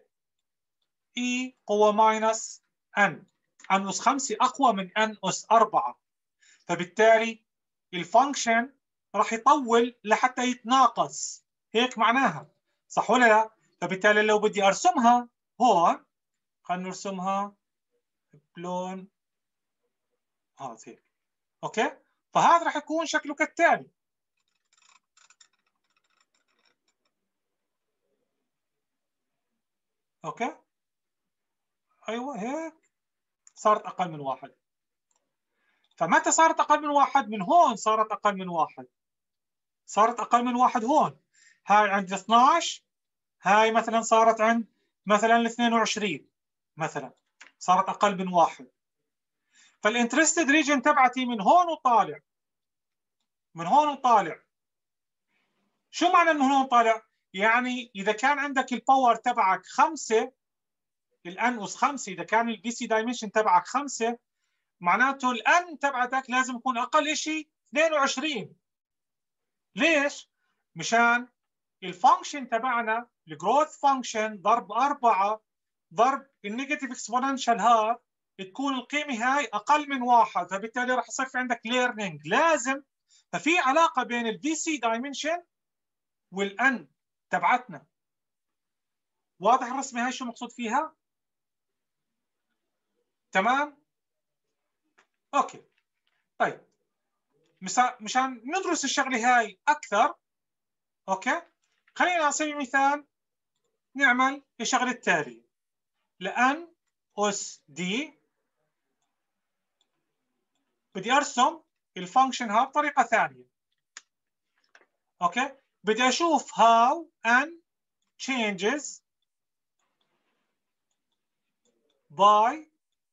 اي قوة ماينس ان اس 5 اقوى من ان اس 4، فبالتالي الفانكشن راح يطول لحتى يتناقص، هيك معناها، صح ولا لا؟ فبالتالي لو بدي ارسمها هون، خلينا نرسمها بلون هذا هيك، اوكي. فهذا راح يكون شكله كالتالي، اوكي، ايوه هيك صارت اقل من 1. فمتى صارت اقل من 1؟ من هون صارت اقل من 1. صارت اقل من 1 هون. هاي عند 12، هاي مثلا صارت عند مثلا 22 مثلا، صارت اقل من 1. فالانترستد ريجن تبعتي من هون وطالع، من هون وطالع. شو معنى من هون وطالع؟ يعني اذا كان عندك الباور تبعك 5، الان اس 5، اذا كان البي سي دايمنشن تبعك 5، معناته الان تبعتك لازم يكون اقل شيء 22. ليش؟ مشان الفانكشن تبعنا الجروث فانكشن ضرب 4 ضرب النيجاتيف اكسبوننشال هذا تكون القيمه هاي اقل من 1، فبالتالي راح يصير في عندك ليرنينج لازم. ففي علاقه بين البي سي دايمنشن والان تبعتنا. واضح الرسمه هاي شو مقصود فيها؟ تمام؟ اوكي. طيب مشان ندرس الشغله هاي اكثر، اوكي، خلينا على سبيل المثال نعمل الشغله التاليه. لان اس دي بدي ارسم الفانكشن ها بطريقه ثانيه. اوكي، بدي اشوف how n changes by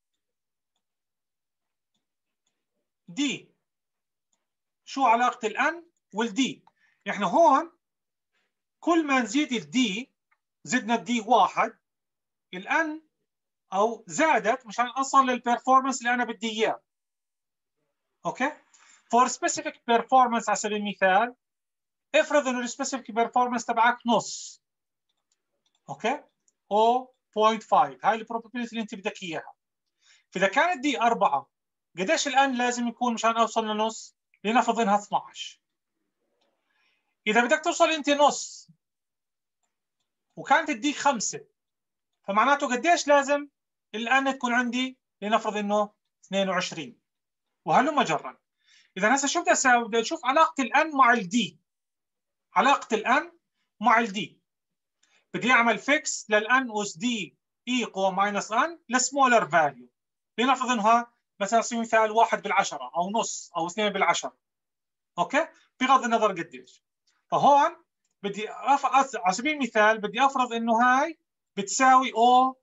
d. شو علاقه الان والدي؟ احنا هون كل ما نزيد الدي، زدنا الدي 1، الان او زادت مشان اوصل للبرفورمانس اللي انا بدي اياه. اوكي، فور سبيسيفيك بيرفورمانس على سبيل المثال، افرض انه السبيسيفيك بيرفورمانس تبعك نص، اوكي، او 0.5، هاي البروبابيلتي اللي انت بدك اياها. فاذا كانت دي 4، قديش الان لازم يكون مشان اوصل لنص؟ لنفرض انها 12. اذا بدك توصل انت نص وكانت الدي 5، فمعناته قديش لازم الان تكون عندي؟ لنفرض انه 22، وهلم جرا. اذا هسه شو بدي اسوي؟ بدي اشوف علاقه الان مع الدي. علاقه الان مع الدي بدي اعمل فيكس للان اس دي اي قوه ماينس ان لسمولر فاليو. لنفرض انها مثلا على سبيل المثال 1/10 او نص او 2/10. اوكي، بغض النظر قديش. فهون بدي على سبيل المثال بدي افرض انه هاي بتساوي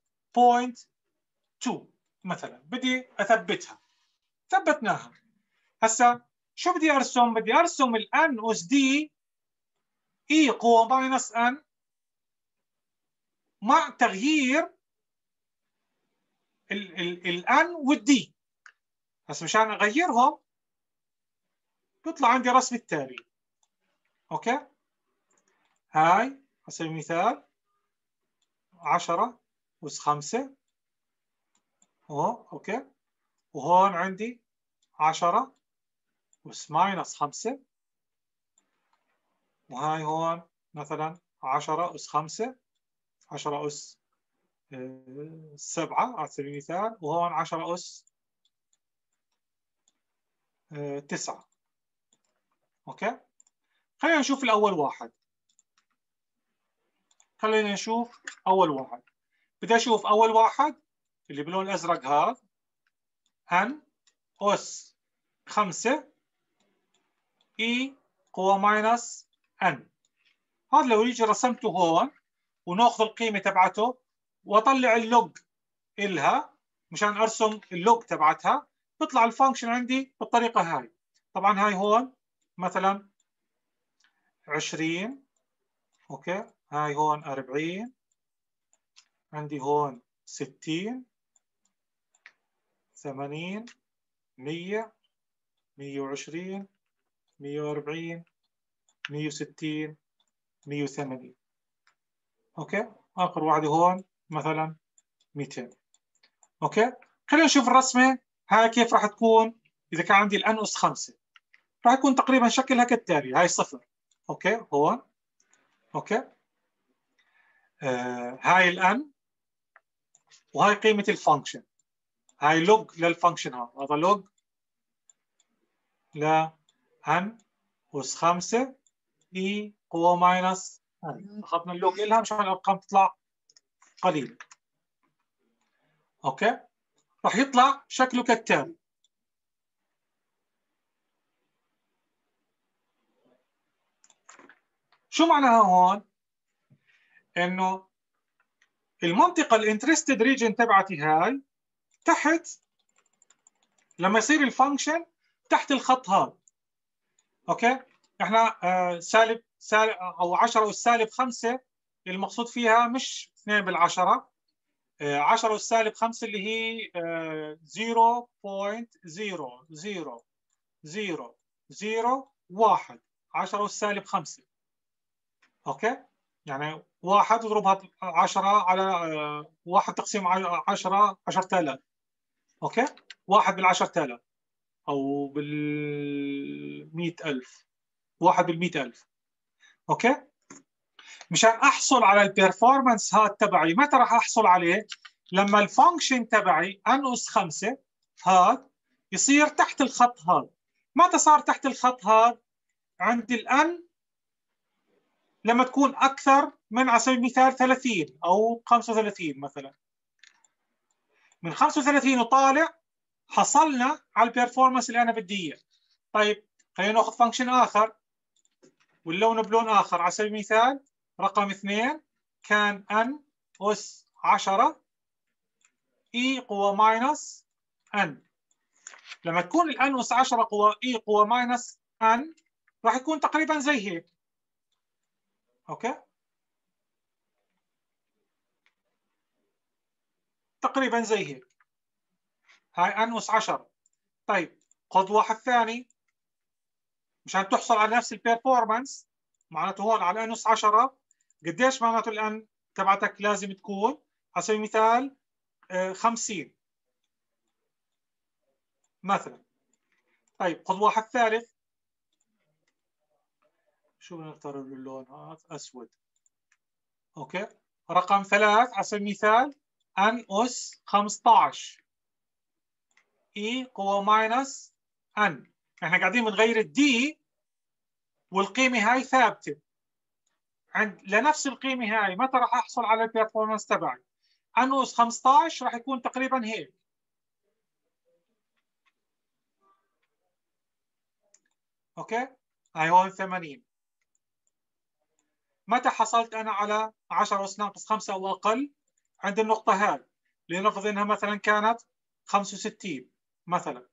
0.2 مثلا، بدي اثبتها. ثبتناها. هسا شو بدي ارسم؟ بدي ارسم الان اس دي اي قوه ماينس ان مع تغيير الان والدي. هسا مشان اغيرهم بيطلع عندي رسم التالي. اوكي، هاي على سبيل المثال 10 أس 5 اوكي، وهون عندي 10 أس ماينس 5، وهاي هون مثلا 10 أس 5، 10 أس 7 على سبيل المثال، وهون 10 أس 9. اوكي، خلينا نشوف الأول واحد. خلينا نشوف أول واحد. بدي أشوف أول واحد اللي باللون الأزرق هذا، ان أس 5 اي قوة ماينس ان. هذا لو يجي رسمته هون وناخذ القيمة تبعته واطلع اللوج إلها مشان ارسم اللوج تبعتها، بيطلع الفانكشن عندي بالطريقة هاي. طبعا هاي هون مثلا 20، اوكي، هاي هون 40، عندي هون 60، 80، 100، 120، 140، 160، 180. اوكي، اخر واحدة هون مثلا 200. اوكي، خلينا نشوف الرسمة هاي كيف راح تكون. اذا كان عندي الان اس 5 راح يكون تقريبا شكلها كالتالي. هاي 0، اوكي، هون، اوكي، هاي الان، وهاي قيمة الفانكشن. هاي لوج للفانكشن هذا لوج لان اس 5 اي قوة ماينس ان. اخذنا اللوج لها مشان الارقام تطلع قليلة. اوكي، راح يطلع شكله كالتالي. شو معناها هون؟ انه المنطقه الانترستد ريجن تبعتي هاي تحت، لما يصير الفانكشن تحت الخط هذا. اوكي، احنا سالب او 10 أس -5 المقصود فيها مش 2 بالعشرة، 10 أس -5 اللي هي 0.00001 10 أس -5. اوكي، يعني 1 اضربها 10 على 1 تقسيم 10 10,000. اوكي، 1 بال10,000 او بال100,000، 1 بال100,000. اوكي، مشان احصل على البرفورمانس هذا تبعي متى راح احصل عليه؟ لما الفانكشن تبعي ان اس 5 هذا يصير تحت الخط هذا. متى صار تحت الخط هذا؟ عند الان لما تكون اكثر من على سبيل المثال 30 او 35 مثلا. من 35 وطالع حصلنا على البرفورمانس اللي انا بدي اياه. طيب خلينا ناخذ فانكشن اخر واللون بلون اخر. على سبيل المثال رقم 2 كان ان اس 10 اي قوة ماينس ان. لما تكون الان اس 10 قوة اي قوة ماينس ان راح يكون تقريبا زي هيك. اوكي، تقريبا زي هيك. هاي ان اس 10. طيب خذ واحد ثاني مشان تحصل على نفس البيرفورمانس. معناته هون على ان اس 10 قديش معناته الان تبعتك لازم تكون؟ على سبيل المثال 50 مثلا. طيب خذ واحد ثالث. شو بدنا نختار اللون هذا؟ اسود. اوكي، رقم 3 على سبيل المثال ان اس 15 اي قوة ماينس ان. احنا قاعدين بنغير الدي والقيمة هاي ثابتة. عند لنفس القيمة هاي متى راح احصل على البرفورمانس تبعي؟ ان اس 15 راح يكون تقريبا هيك. اوكي، هاي هون 80. متى حصلت انا على 10 اس ناقص 5 او اقل؟ عند النقطة هاي، لنفرض انها مثلا كانت 65 مثلا،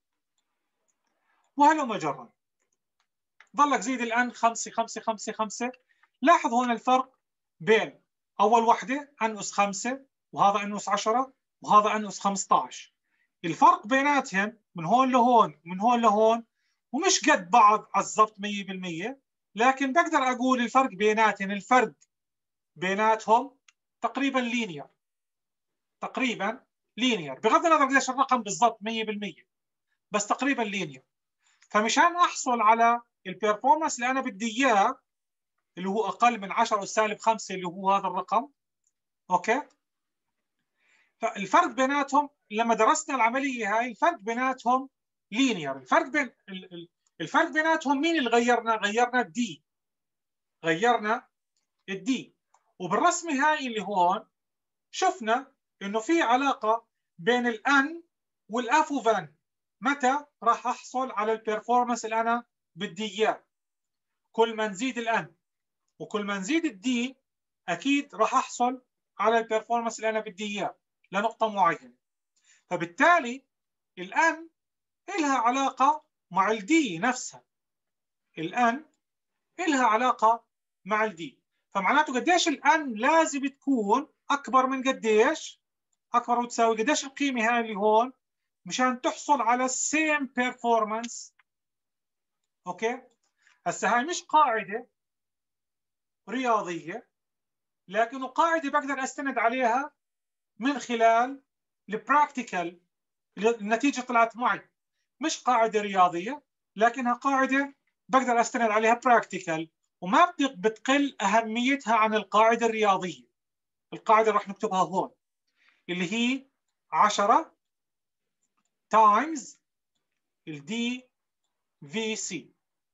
وهلم جرا. ضلك زيد الان 5 5 5 5. لاحظ هون الفرق بين اول وحده ان اس 5 وهذا ان اس 10 وهذا ان اس 15. الفرق بيناتهم من هون لهون من هون لهون ومش قد بعض على الضبط 100%، لكن بقدر اقول الفرق بيناتهم، الفرق بيناتهم تقريبا لينير. تقريبا لينير بغض النظر قديش الرقم بالضبط 100%، بس تقريبا لينير. فمشان احصل على البرفورمانس اللي انا بدي اياه اللي هو اقل من 10 أس -5 اللي هو هذا الرقم. اوكي، فالفرق بيناتهم لما درسنا العمليه هاي الفرق بيناتهم لينير. الفرق بيناتهم مين اللي غيرنا؟ غيرنا الدي. غيرنا الدي. وبالرسمه هاي اللي هون شفنا انه في علاقه بين الان والاف وفان. متى راح احصل على البرفورمانس اللي انا بدي اياه؟ كل ما نزيد الان وكل ما نزيد الدي اكيد راح احصل على البرفورمانس اللي انا بدي اياه لنقطه معينه. فبالتالي الان لها علاقه مع الدي نفسها. الان لها علاقه مع الدي. فمعناته قديش الان لازم تكون اكبر من قديش؟ اكبر وتساوي قديش القيمه هاي اللي هون مشان تحصل على السيم بيرفورمانس. اوكي، هسه هاي مش قاعده رياضيه، لكنه قاعده بقدر استند عليها من خلال البراكتيكال. النتيجه طلعت معي. مش قاعده رياضيه لكنها قاعده بقدر استند عليها براكتيكال، وما بتقل اهميتها عن القاعده الرياضيه. القاعده راح نكتبها هون اللي هي 10 تايمز الدي في سي.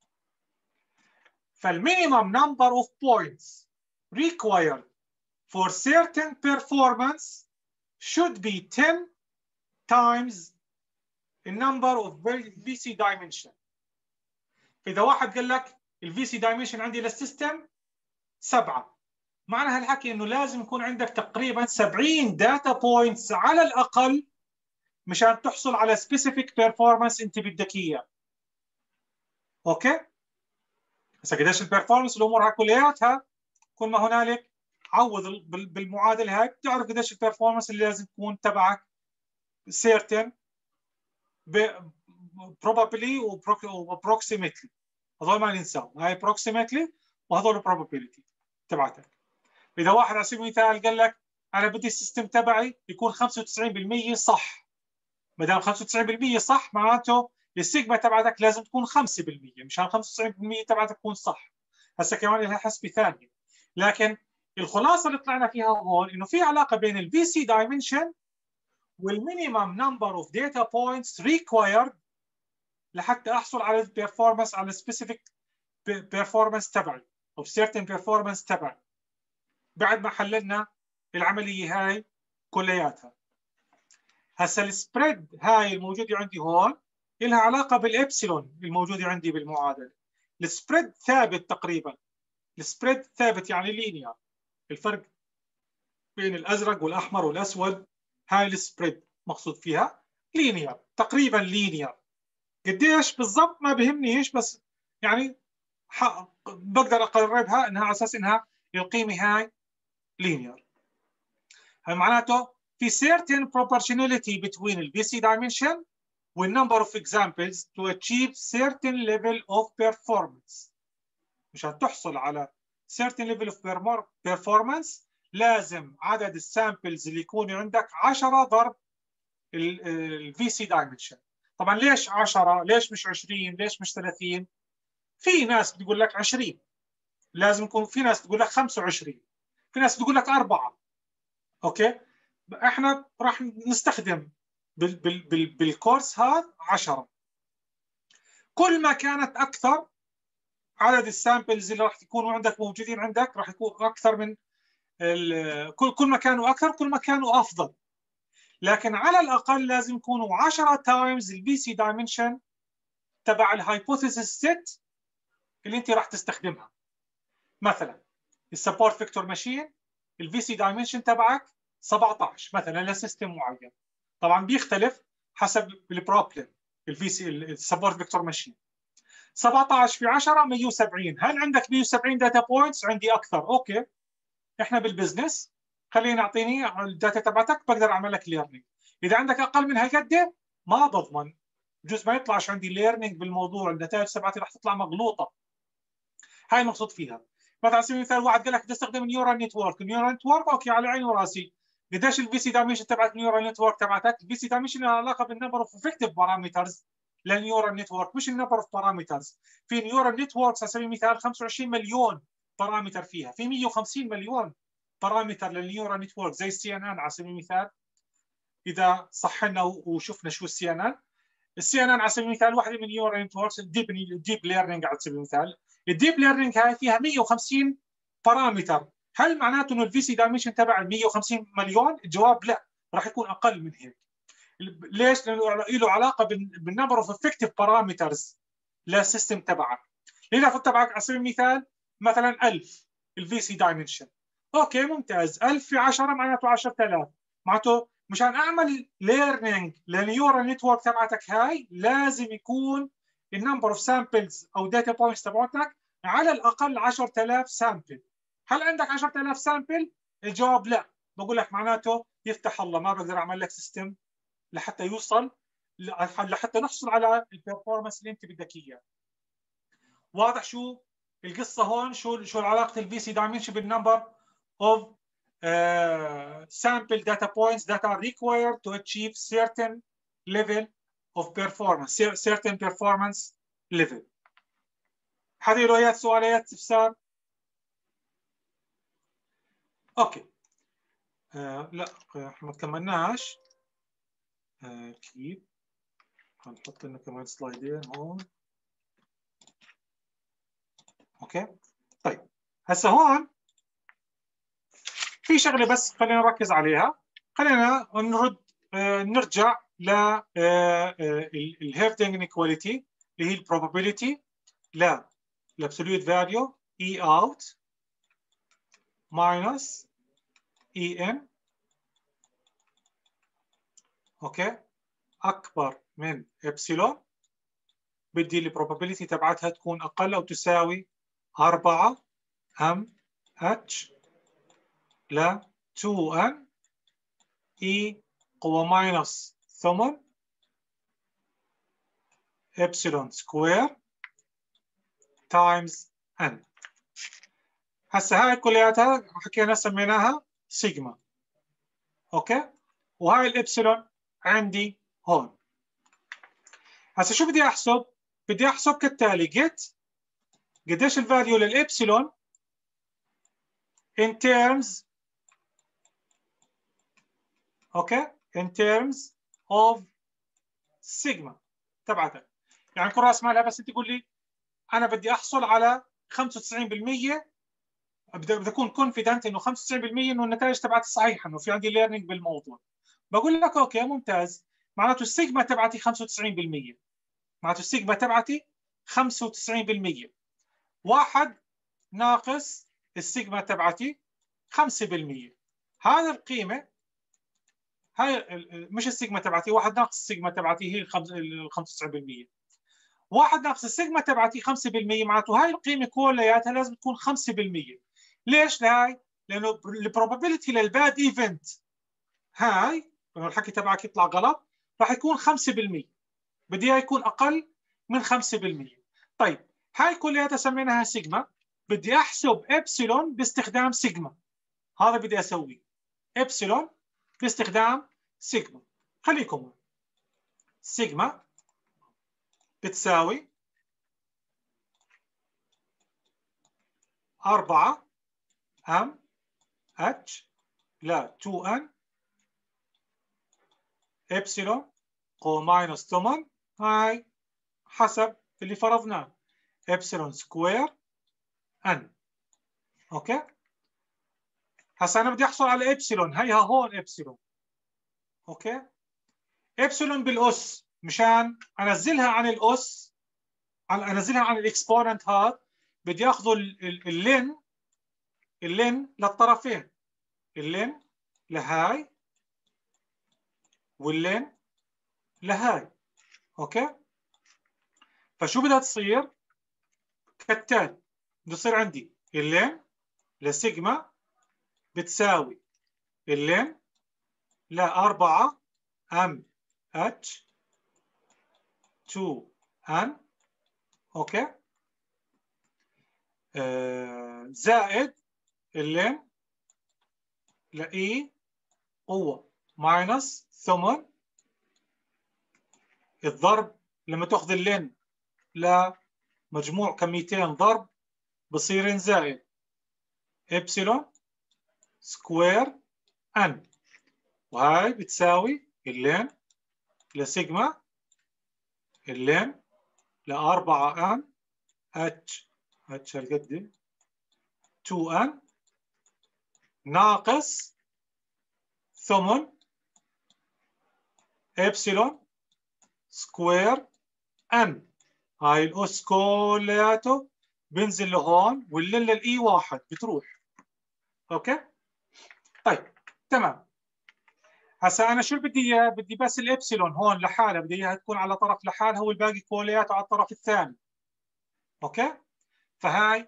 فالمينيمم number of points required for certain performance should be 10 times the number of VC dimension. فإذا واحد قال لك ال VC dimension عندي للسيستم 7. معنى هالحكي انه لازم يكون عندك تقريبا 70 داتا بوينتس على الاقل مشان تحصل على سبيسيفيك بيرفورمانس انت بدك اياه. اوكي؟ هسه قديش البيرفورمانس الامور هاي كلياتها كل ما هنالك عوض بالمعادله هاي بتعرف قديش البيرفورمانس اللي لازم تكون تبعك certain probably و approximately. هذول ما ننساهم، هاي approximately وهذول probability تبعتك. اذا واحد على سبيل المثال قال لك انا بدي السيستم تبعي يكون 95% صح، ما دام 95% صح معناته السيجما تبعتك لازم تكون 5% مشان 95% تبعتك تكون صح. هسه كمان لها حسبه ثانيه، لكن الخلاصه اللي طلعنا فيها هون انه في علاقه بين الفي سي دايمنشن والمينيمم نمبر اوف داتا بوينتس ريكوايرد لحتى احصل على البرفورمانس، على السبيسيفيك بيرفورمانس تبعي او certain performance تبعي بعد ما حللنا العمليه هاي كلياتها. هسه السبريد هاي الموجوده عندي هون لها علاقه بالابسلون الموجوده عندي بالمعادله. السبريد ثابت تقريبا، السبريد ثابت يعني لينير، الفرق بين الازرق والاحمر والاسود هاي السبريد مقصود فيها لينير، تقريبا لينير. قديش بالضبط ما بهمنيش، بس يعني بقدر اقربها انها على اساس انها القيمه هاي لينير. هاي معناته في certain proportionality between the BC dimension وال number of examples to achieve certain level of performance. مشان تحصل على certain level of performance لازم عدد السامبلز اللي يكون عندك 10 ضرب ال VC dimension. طبعا ليش 10؟ ليش مش 20؟ ليش مش 30؟ في ناس بتقول لك 20 لازم يكون، في ناس بتقول لك 25، في ناس بتقول لك 4. اوكي؟ احنا راح نستخدم بالكورس هذا 10. كل ما كانت اكثر عدد السامبلز اللي راح يكونوا عندك موجودين عندك راح يكون اكثر من كل ما كانوا اكثر كل ما كانوا افضل، لكن على الاقل لازم يكونوا 10 تايمز البي سي دايمنشن تبع الهايبوثيسيس سيت اللي انت راح تستخدمها. مثلا السبورت فيكتور ماشين الفي سي دايمنشن تبعك 17 مثلا لسيستم معين، طبعا بيختلف حسب البروبلم. الفي سي السبورت فيكتور ماشين 17 في 10 170. هل عندك 170 داتا بوينتس؟ عندي اكثر. اوكي، احنا بالبزنس خليني اعطيني الداتا تبعتك بقدر اعمل لك ليرنينج. اذا عندك اقل من هالقد ما بضمن، بجوز ما يطلعش عندي ليرنينج بالموضوع، النتائج تبعتي راح تطلع مغلوطه. هاي المقصود فيها. مثلا على سبيل المثال واحد قال لك بدي استخدم نيورال نتورك، نيورال نتورك اوكي على عيني وراسي. قديش الفي سي دايمنشن تبعت نيورال نتورك تبعتك؟ الفي سي دايمنشن لها علاقه بالنمبر اوف افكتيف بارامترز للنيورال نتورك مش النمبر اوف بارامترز. في نيورال نتوركس على سبيل المثال 25 مليون بارامتر فيها، في 150 مليون بارامتر للنيورال نتورك زي السي ان ان على سبيل المثال. اذا صحنا وشفنا شو السي ان ان، السي ان ان على سبيل المثال واحده من نيورال نتوركس الديب ليرنينج على سبيل المثال. الديب ليرنينج هاي فيها 150 بارامتر. هل معناته انه الفي سي دايمنشن تبع 150 مليون؟ الجواب لا، راح يكون اقل من هيك. ليش؟ لانه له علاقه بالنمبر اوف افكتيف بارامترز للسيستم تبعك. لنفرض تبعك على سبيل المثال مثلا 1000 الفي سي دايمنشن. اوكي ممتاز، 1000 في 10 معناته 10000. معناته مشان اعمل ليرنينج للنيورال نتورك تبعتك هاي لازم يكون النمبر اوف سامبلز او داتا بوينتس تبعتك على الاقل 10000 سامبل. هل عندك 10000 سامبل؟ الجواب لا. بقول لك معناته يفتح الله ما بقدر اعمل لك سيستم لحتى يوصل لحتى نحصل على البرفورمانس اللي انت بدك اياه. واضح شو القصه هون؟ شو علاقه الفي سي دايمنشن بالنمبر اوف sample data points that are required to achieve certain level of performance, certain performance level. حدا له ايات سؤاليات استفسار؟ اوكي. لا احنا ما كملناش. اكيد هنحط لنا كمان سلايدين هون. اوكي طيب هسه هون في شغله بس خلينا نركز عليها. خلينا نرجع ل الهيرتنج انيكواليتي اللي هي البروبابيلتي لا الابسوليوت فاليو اي اوت ماينس اي ان اوكي اكبر من ابسلون، بدي البروبابيلتي تبعتها تكون اقل او تساوي 4 ام اتش ل 2 ان اي قوة ماينس 8 ابسلون سكوير تايمز ان. هسه هاي كلياتها حكينا سميناها سيجما اوكي، وهاي الابسلون عندي هون. هسه شو بدي احسب؟ بدي احسب كالتالي get قديش الفاليو للابسلون in terms اوكي in terms of sigma تبعتك. يعني كل راس مالها بس انت تقول لي انا بدي احصل على 95%، بدي اكون كونفيدنت انه 95% انه النتائج تبعتي صحيحه، انه في عندي ليرنينج بالموضوع. بقول لك اوكي ممتاز، معناته السيجما تبعتي 95%، معناته السيجما تبعتي 95%، واحد ناقص السيجما تبعتي 5%. هذه القيمه هاي مش السيجما تبعتي، واحد ناقص السيجما تبعتي هي ال 95%، واحد ناقص السيجما تبعتي 5%، معناته هاي القيمه كلياتها لازم تكون 5%. ليش لهاي؟ لانه البروبابيلتي للباد ايفنت هاي لما الحكي تبعك يطلع غلط راح يكون 5%، بدي اياه يكون اقل من 5%. طيب هاي كلياتها سميناها سيجما، بدي احسب ابسلون باستخدام سيجما، هذا بدي اسويه ابسلون باستخدام سيجما. خليكم سيجما بتساوي 4 ام اتش لا 2 ان ابسلون قوة ماينس 8 هاي حسب اللي فرضناه ابسلون سكوير ان اوكي. هسا انا بدي احصل على ابسلون، هيها هون ابسلون اوكي، ابسلون بالاس مشان انزلها عن الاس، انزلها عن الاكسبوننت هذا بدي اخذ اللين للطرفين، اللين لهاي واللين لهاي اوكي. فشو بدها تصير؟ كالتالي بده يصير عندي اللين لسيجما بتساوي اللين ل 4 ام اتش 2 ان اوكي زائد اللين لاي قوة ماينس 8 الضرب لما تاخذ اللين لمجموع كميتين ضرب بصير زائد ابسلون سكوير ان، وهاي بتساوي اللين لسيجما اللين ل 4 ان اتش هالقد 2 ان ناقص 8 ابسلون سكوير ان. هاي الاس كلياته بنزل لهون واللين للاي واحد بتروح اوكي. طيب تمام. هسا انا شو بدي اياه؟ بدي بس الابسلون هون لحالها، بدي اياها تكون على طرف لحالها والباقي كلياته على الطرف الثاني اوكي. فهاي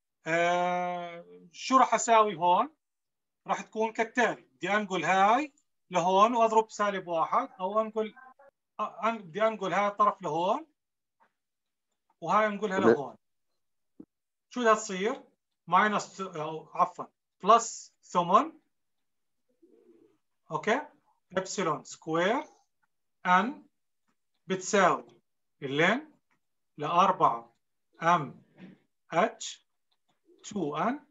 شو راح اساوي هون؟ راح تكون كالتالي، بدي انقل هاي لهون واضرب سالب واحد، او انقل بدي انقل هاي الطرف لهون وهاي انقلها لهون. شو بدها تصير؟ ماينس عفوا بلس 8 اوكي ابسلون سكوير ان بتساوي اللين ل 4 ام اتش 2 ان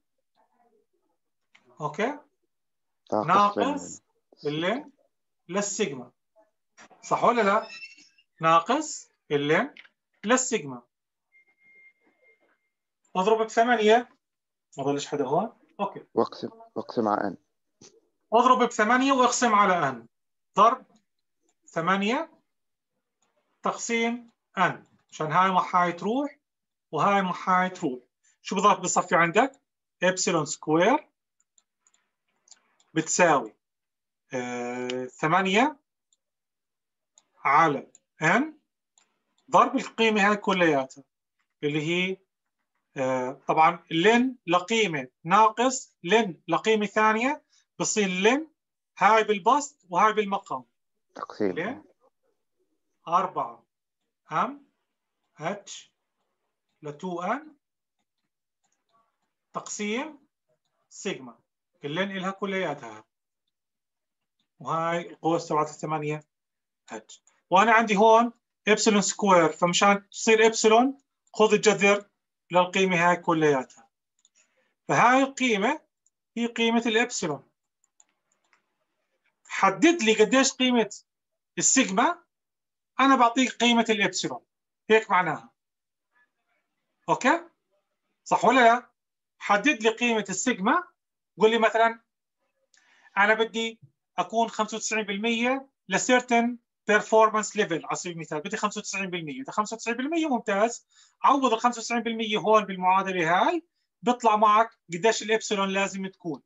اوكي ناقص اللين للسيجما، صح ولا لا؟ ناقص اللين للسيجما، اضرب ب8 ما ضلش حدا هون اوكي، واقسم على ان، اضرب ب8 واقسم على ان، ضرب 8 تقسيم ان، عشان هاي مع هاي تروح وهاي مع هاي تروح. شو بضاف بصفي عندك؟ ابسلون سكوير بتساوي 8 على n ضرب القيمة هاي كلياتها اللي هي طبعا لن لقيمة ناقص لن لقيمة ثانية بصير لن هاي بالبسط وهاي بالمقام تقسيم. لن 4 ام اتش ل 2 n تقسيم سيجما اللن إلها كلياتها وهاي القوس تبعت 8 اتش وانا عندي هون ابسلون سكوير فمشان تصير ابسلون خذ الجذر للقيمة هاي كلياتها فهاي القيمة هي قيمة الابسلون حدد لي قديش قيمة السيجما أنا بعطيك قيمة الابسلون هيك معناها أوكي صح ولا لا؟ حدد لي قيمة السيجما قول لي مثلا أنا بدي أكون 95% لسيرتن performance level على سبيل المثال بدي 95% إذا 95% ممتاز عوض ال 95% هون بالمعادلة هاي بيطلع معك قديش الابسلون لازم تكون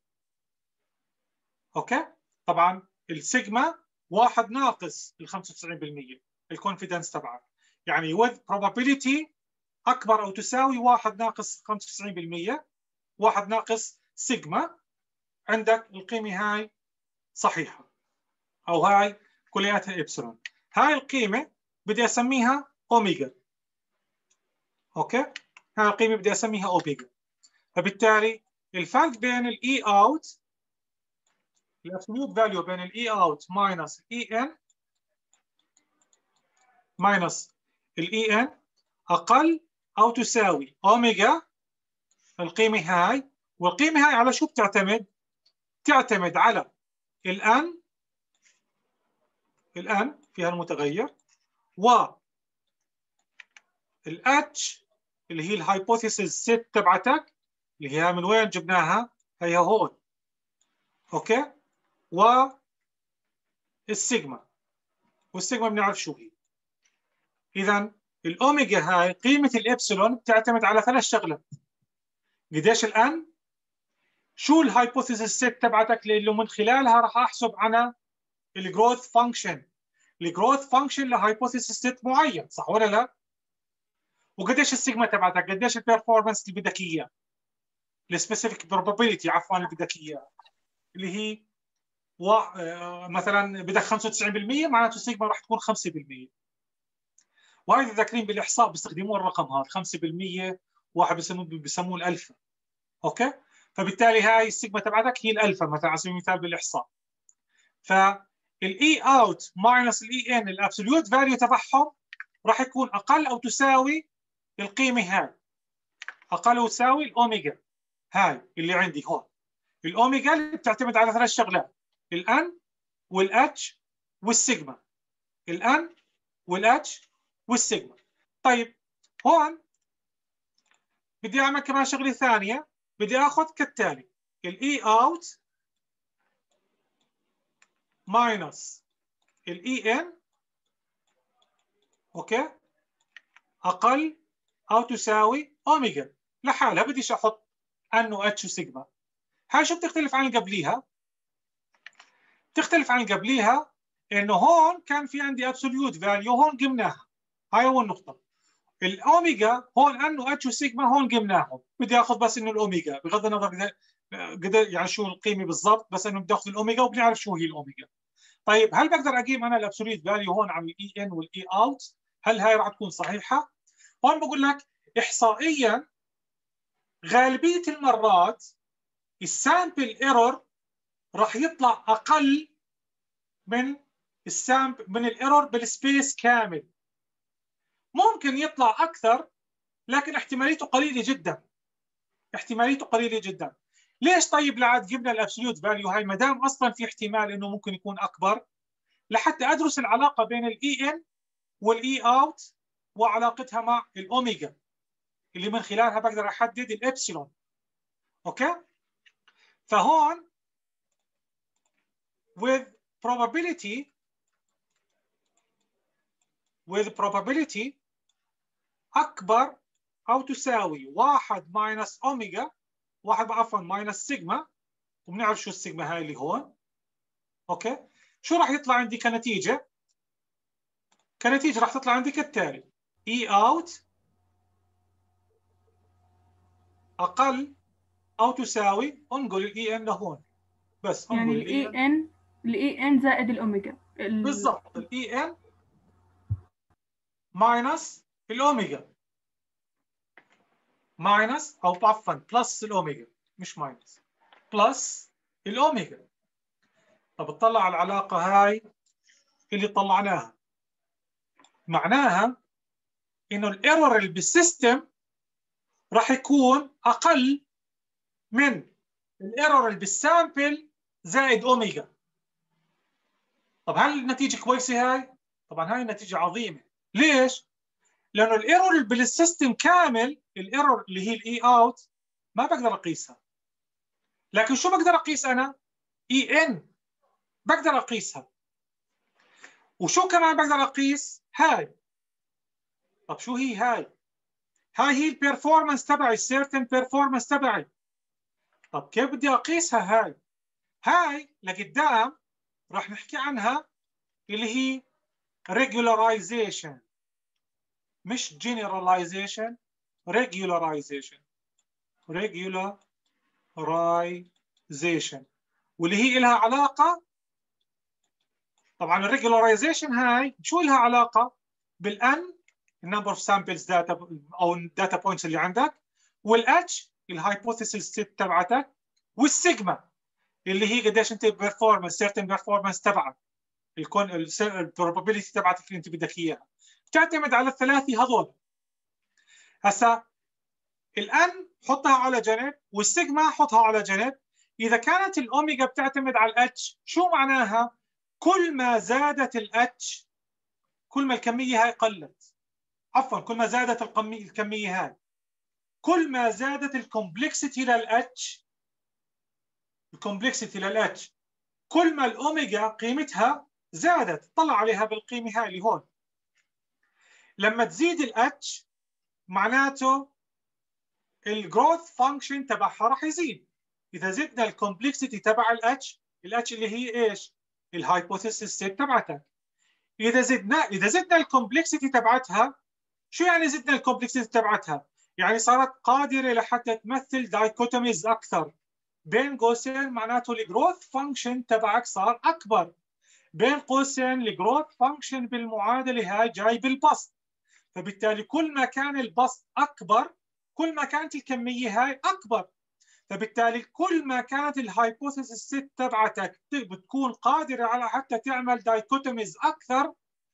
أوكي طبعا السيجما واحد ناقص ال 95% الكونفيدنس تبعك يعني with probability أكبر أو تساوي واحد ناقص 95% واحد ناقص سيجما عندك القيمة هاي صحيحة أو هاي كلياتها إبسلون هاي القيمة بدي أسميها أوميجا أوكي هاي القيمة بدي أسميها أوميجا فبالتالي الفرق بين الإي أوت الأبسوليوت فاليو بين الإي أوت ماينس الإي إن ماينس الإي إن أقل أو تساوي أوميجا القيمة هاي والقيمة هاي على شو بتعتمد؟ تعتمد على الأن فيها المتغير و الاتش اللي هي الهايبوثيسيس سيت تبعتك اللي هي من وين جبناها؟ هي هون اوكي والسيجما والسيجما بنعرف شو هي اذا الاوميجا هاي قيمه الابسلون بتعتمد على ثلاث شغلات قديش الان شو الهايبوثيسيس سيت تبعتك اللي من خلالها راح احسب انا الجروث فانكشن الجروث فانكشن لهايبوثيسيس سيت معين صح ولا لا وقديش السيجما تبعتك قديش البرفورمانس اللي بدك اياه السبيسيفيك بروبابيلتي عفوا اللي بدك اياه اللي هي مثلا بدك 95% معناته السيجما راح تكون 5% وهذا ذاكرين بالاحصاء بيستخدمون الرقم هذا 5% واحد بسموه الالفا اوكي فبالتالي هاي السيجما تبعتك هي الالفا مثلا على سبيل المثال بالاحصاء فالاي اوت ماينس الاي ان الابسوليوت فاليو تبعهم راح يكون اقل او تساوي القيمه هاي اقل او تساوي الاوميجا هاي اللي عندي هون الاوميجا اللي بتعتمد على ثلاث شغلات الان والاتش والسيجما الان والاتش والسيجما طيب هون بدي اعمل كمان شغله ثانيه بدي اخذ كالتالي الاي اوت ماينس الاي ان اوكي اقل او تساوي اوميجا لحالها بديش احط ان واتش وسيجما هاي شو بتختلف عن اللي قبليها بتختلف عن اللي قبليها انه هون كان في عندي ابسوليوت فاليو هون قمناها هاي اول نقطه الاوميجا هون ان واتش وسيجما هون قمناهم بدي اخذ بس انه الاوميجا بغض النظر قدر يعني شو القيمه بالضبط بس انه بدي اخذ الاوميجا وبنعرف شو هي الاوميجا طيب هل بقدر اقيم انا الابسوليوت فاليو هون عن الاي ان والاي اوت هل هاي راح تكون صحيحه هون بقول لك احصائيا غالبيه المرات السامبل ايرور راح يطلع اقل من من الايرور بالسبيس كامل ممكن يطلع اكثر لكن احتماليته قليله جدا احتماليته قليله جدا ليش طيب لعد جبنا الابسوليوت فاليو هاي ما دام اصلا في احتمال انه ممكن يكون اكبر لحتى ادرس العلاقه بين الاي ان والاي اوت وعلاقتها مع الاوميجا اللي من خلالها بقدر احدد الابسلون اوكي فهون with probability اكبر او تساوي 1 ماينس اوميجا 1 عفوا ماينس سيجما وبنعرف شو السيجما هاي اللي هون. اوكي، شو راح يطلع عندي كنتيجة؟ كنتيجة راح تطلع عندي كالتالي: اي اوت اقل او تساوي، انقل الاي ان لهون، بس يعني انقل الاي ان زائد الاوميجا بالضبط، الاي ان ماينس الاوميجا، ماينس او عفوا بلس الاوميجا، مش ماينس، بلس الاوميجا. طب اطلع على العلاقة هاي اللي طلعناها، معناها انه الايرور اللي بالسيستم راح يكون اقل من الايرور اللي بالسامبل زائد اوميجا. طب هل النتيجة كويسة هاي؟ طبعا هاي نتيجة عظيمة. ليش؟ لانه الايرور اللي بالسيستم كامل، الايرور اللي هي الاي اوت، ما بقدر اقيسها. لكن شو بقدر اقيس انا؟ اي ان بقدر اقيسها. وشو كمان بقدر اقيس؟ هاي. طب شو هي هاي؟ هاي هي البرفورمانس تبعي، السيرتن بيرفورمانس تبعي. طب كيف بدي اقيسها هاي؟ هاي لقدام راح نحكي عنها اللي هي regularization، مش generalization، regularization، regularization، واللي هي لها علاقة. طبعا الريجولاريزيشن هاي شو لها علاقة؟ بالان النمبر اوف سامبلز داتا او الداتا بوينتس اللي عندك، والاتش الهايبوثيسيس تبعتك، والسيجما اللي هي قديش انت بيرفورمانس سيرتن بيرفورمانس تبعك، البروبابيلتي تبعتك اللي انت بدك اياها، بتعتمد على الثلاثه هذول. هسا الان حطها على جنب والسيجما حطها على جنب. اذا كانت الاوميجا بتعتمد على الاتش، شو معناها؟ كل ما زادت الاتش كل ما الكميه هاي قلت، عفوا كل ما زادت الكميه هاي، كل ما زادت الكومبلكسيتي للاتش، الكومبلكسيتي للاتش، كل ما الاوميجا قيمتها زادت. طلع عليها بالقيمه هاي اللي هون. لما تزيد الاتش معناته الجروث فانكشن تبعها راح يزيد. اذا زدنا الكومبلكسيتي تبع الاتش، الاتش اللي هي ايش؟ الهايبوثيسيس ستيت تبعتك. اذا زدنا الكومبلكسيتي تبعتها، شو يعني زدنا الكومبلكسيتي تبعتها؟ يعني صارت قادره لحتى تمثل دايكوتوميز اكثر. بين قوسين معناته الجروث فانكشن تبعك صار اكبر. بين قوسين الجروث فانكشن بالمعادله هاي جاي بالبسط. فبالتالي كل ما كان البسط اكبر كل ما كانت الكميه هاي اكبر. فبالتالي كل ما كانت الهايبوثيسيس ست تبعتك بتكون قادره على حتى تعمل دايكوتوميز اكثر.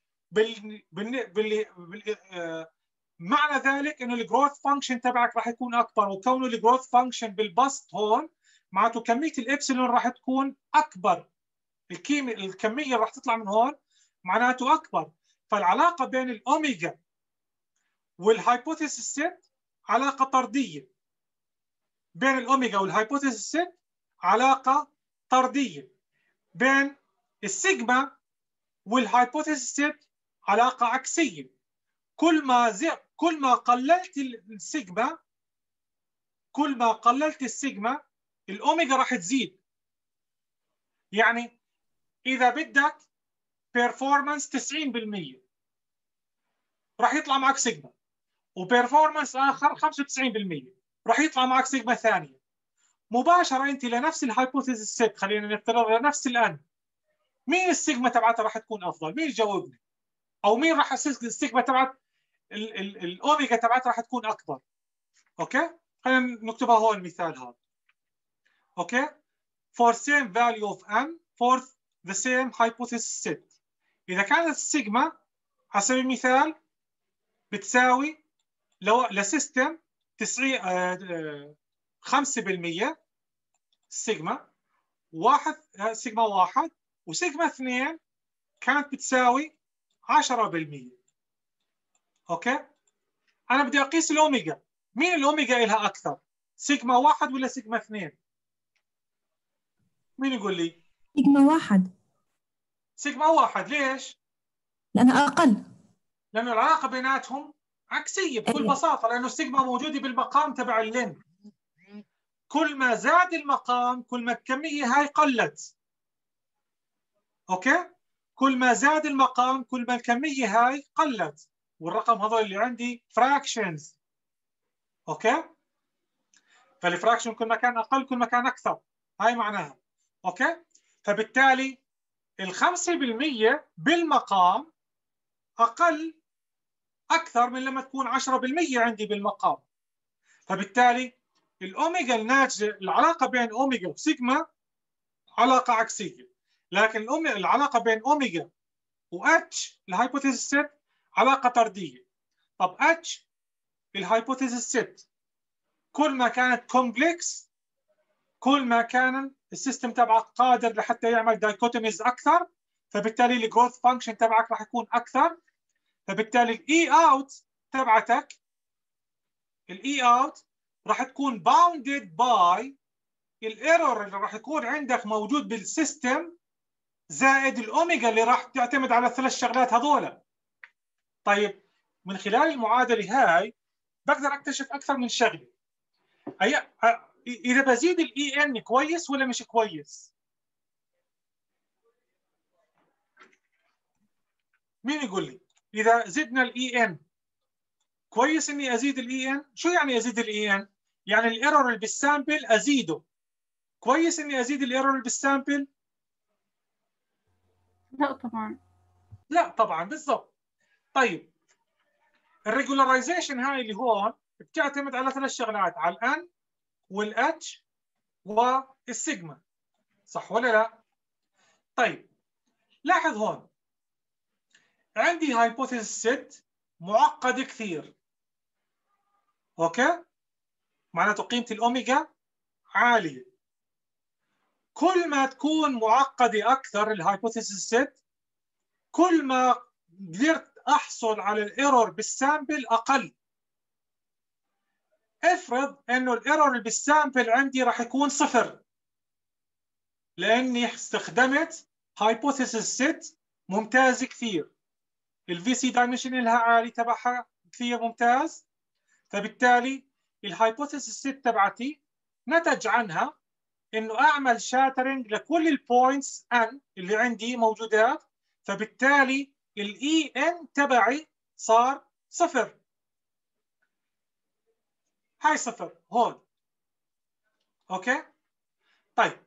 معنى ذلك انه الجروث فانكشن تبعك راح يكون اكبر، وكونه الجروث فانكشن بالبسط هون معناته كميه الابسلون راح تكون اكبر، الكميه اللي راح تطلع من هون معناته اكبر. فالعلاقه بين الاوميجا والهايبوثيسيس ست علاقه طرديه. بين الاوميجا والهايبوثيسيس ست علاقه طرديه. بين السيجما والهايبوثيسيس ست علاقه عكسيه. كل ما قللت السيجما، كل ما قللت السيجما الاوميجا راح تزيد. يعني اذا بدك بيرفورمانس 90% راح يطلع معك سيجما، وبيرفورمانس اخر 95% راح يطلع معك سيجما ثانيه. مباشره انت لنفس الهايبوثيسيس ست، خلينا نفترض لنفس الان، مين السيجما تبعتها راح تكون افضل؟ مين يجاوبني؟ او مين راح السيجما تبعت الاوميجا تبعتها راح تكون اكبر؟ اوكي، خلينا نكتبها هون المثال هذا. اوكي، for same value of n for the same hypothesis set. اذا كانت السيجما على سبيل المثال بتساوي لسيستم 5% سيجما سيجما 1 وسيجما 2 كانت بتساوي 10%. اوكي، انا بدي اقيس الاوميجا. مين الاوميجا لها اكثر؟ سيجما 1 ولا سيجما 2؟ مين يقول لي؟ سيجما 1. سيجما 1. ليش؟ لأنها أقل. لأنه العلاقة بيناتهم عكسية بكل بساطة، لأنه السيجما موجودة بالمقام تبع اللين. كل ما زاد المقام كل ما الكمية هاي قلت. اوكي؟ كل ما زاد المقام كل ما الكمية هاي قلت، والرقم هذول اللي عندي fractions. اوكي؟ فالفراكشن كل ما كان اقل كل ما كان اكثر، هاي معناها. اوكي؟ فبالتالي ال5% بالمقام اقل اكثر من لما تكون 10% عندي بالمقام. فبالتالي الاوميجا الناتجه، العلاقه بين اوميجا وسيجما علاقه عكسيه، لكن العلاقه بين اوميجا واتش الهايبوثيسيس سيت علاقه طرديه. طب اتش الهايبوثيسيس سيت كل ما كانت كومبلكس كل ما كان السيستم تبعك قادر لحتى يعمل دايكوتوميز اكثر، فبالتالي الجروث فانكشن تبعك راح يكون اكثر. فبالتالي الاي اوت تبعتك، الاي اوت راح تكون باوندد باي الايرور اللي راح يكون عندك موجود بالسيستم زائد الاوميجا اللي راح تعتمد على الثلاث شغلات هذولا. طيب من خلال المعادله هاي بقدر اكتشف اكثر من شغله. اذا بزيد الاي ان كويس ولا مش كويس؟ مين يقول لي؟ اذا زدنا الاي ان كويس اني ازيد الاي ان؟ شو يعني ازيد الاي ان؟ يعني الايرور اللي بالسامبل ازيده. كويس اني ازيد الايرور اللي بالسامبل؟ لا طبعا. لا طبعا، بالضبط. طيب الريجولاريزيشن هاي اللي هون بتعتمد على ثلاث شغلات، على الان والاتش والسيجما، صح ولا لا؟ طيب لاحظ هون عندي هايبوثيسيس سيت معقد كثير. اوكي؟ معناته قيمة الاوميجا عالية. كل ما تكون معقدة اكثر الهايبوثيسيس سيت كل ما قدرت احصل على الايرور بالسامبل اقل. افرض انه الايرور بالسامبل عندي راح يكون 0 لاني استخدمت هايبوثيسيس سيت ممتاز كثير، الفي سي دايمنشن لها عالي تبعها كثير ممتاز. فبالتالي الهايبوثيسيس سيت تبعتي نتج عنها انه اعمل شاترنج لكل البوينتس ان اللي عندي موجودات، فبالتالي الاي ان تبعي صار 0. هاي 0 هون. اوكي؟ طيب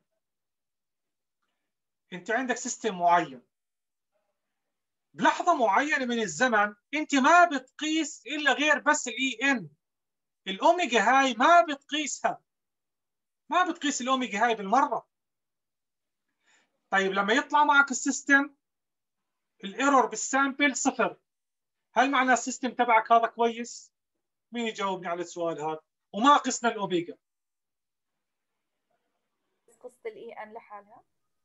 انت عندك سيستم معين بلحظه معينه من الزمن انت ما بتقيس الا غير بس الاي ان، الاوميجا هاي ما بتقيسها، ما بتقيس الاوميجا هاي بالمره. طيب لما يطلع معك السيستم الايرور بالسامبل 0، هل معنى السيستم تبعك هذا كويس؟ مين يجاوبني على السؤال هذا؟ وما قسنا الاوميجا. قصة الاي ان لحالها؟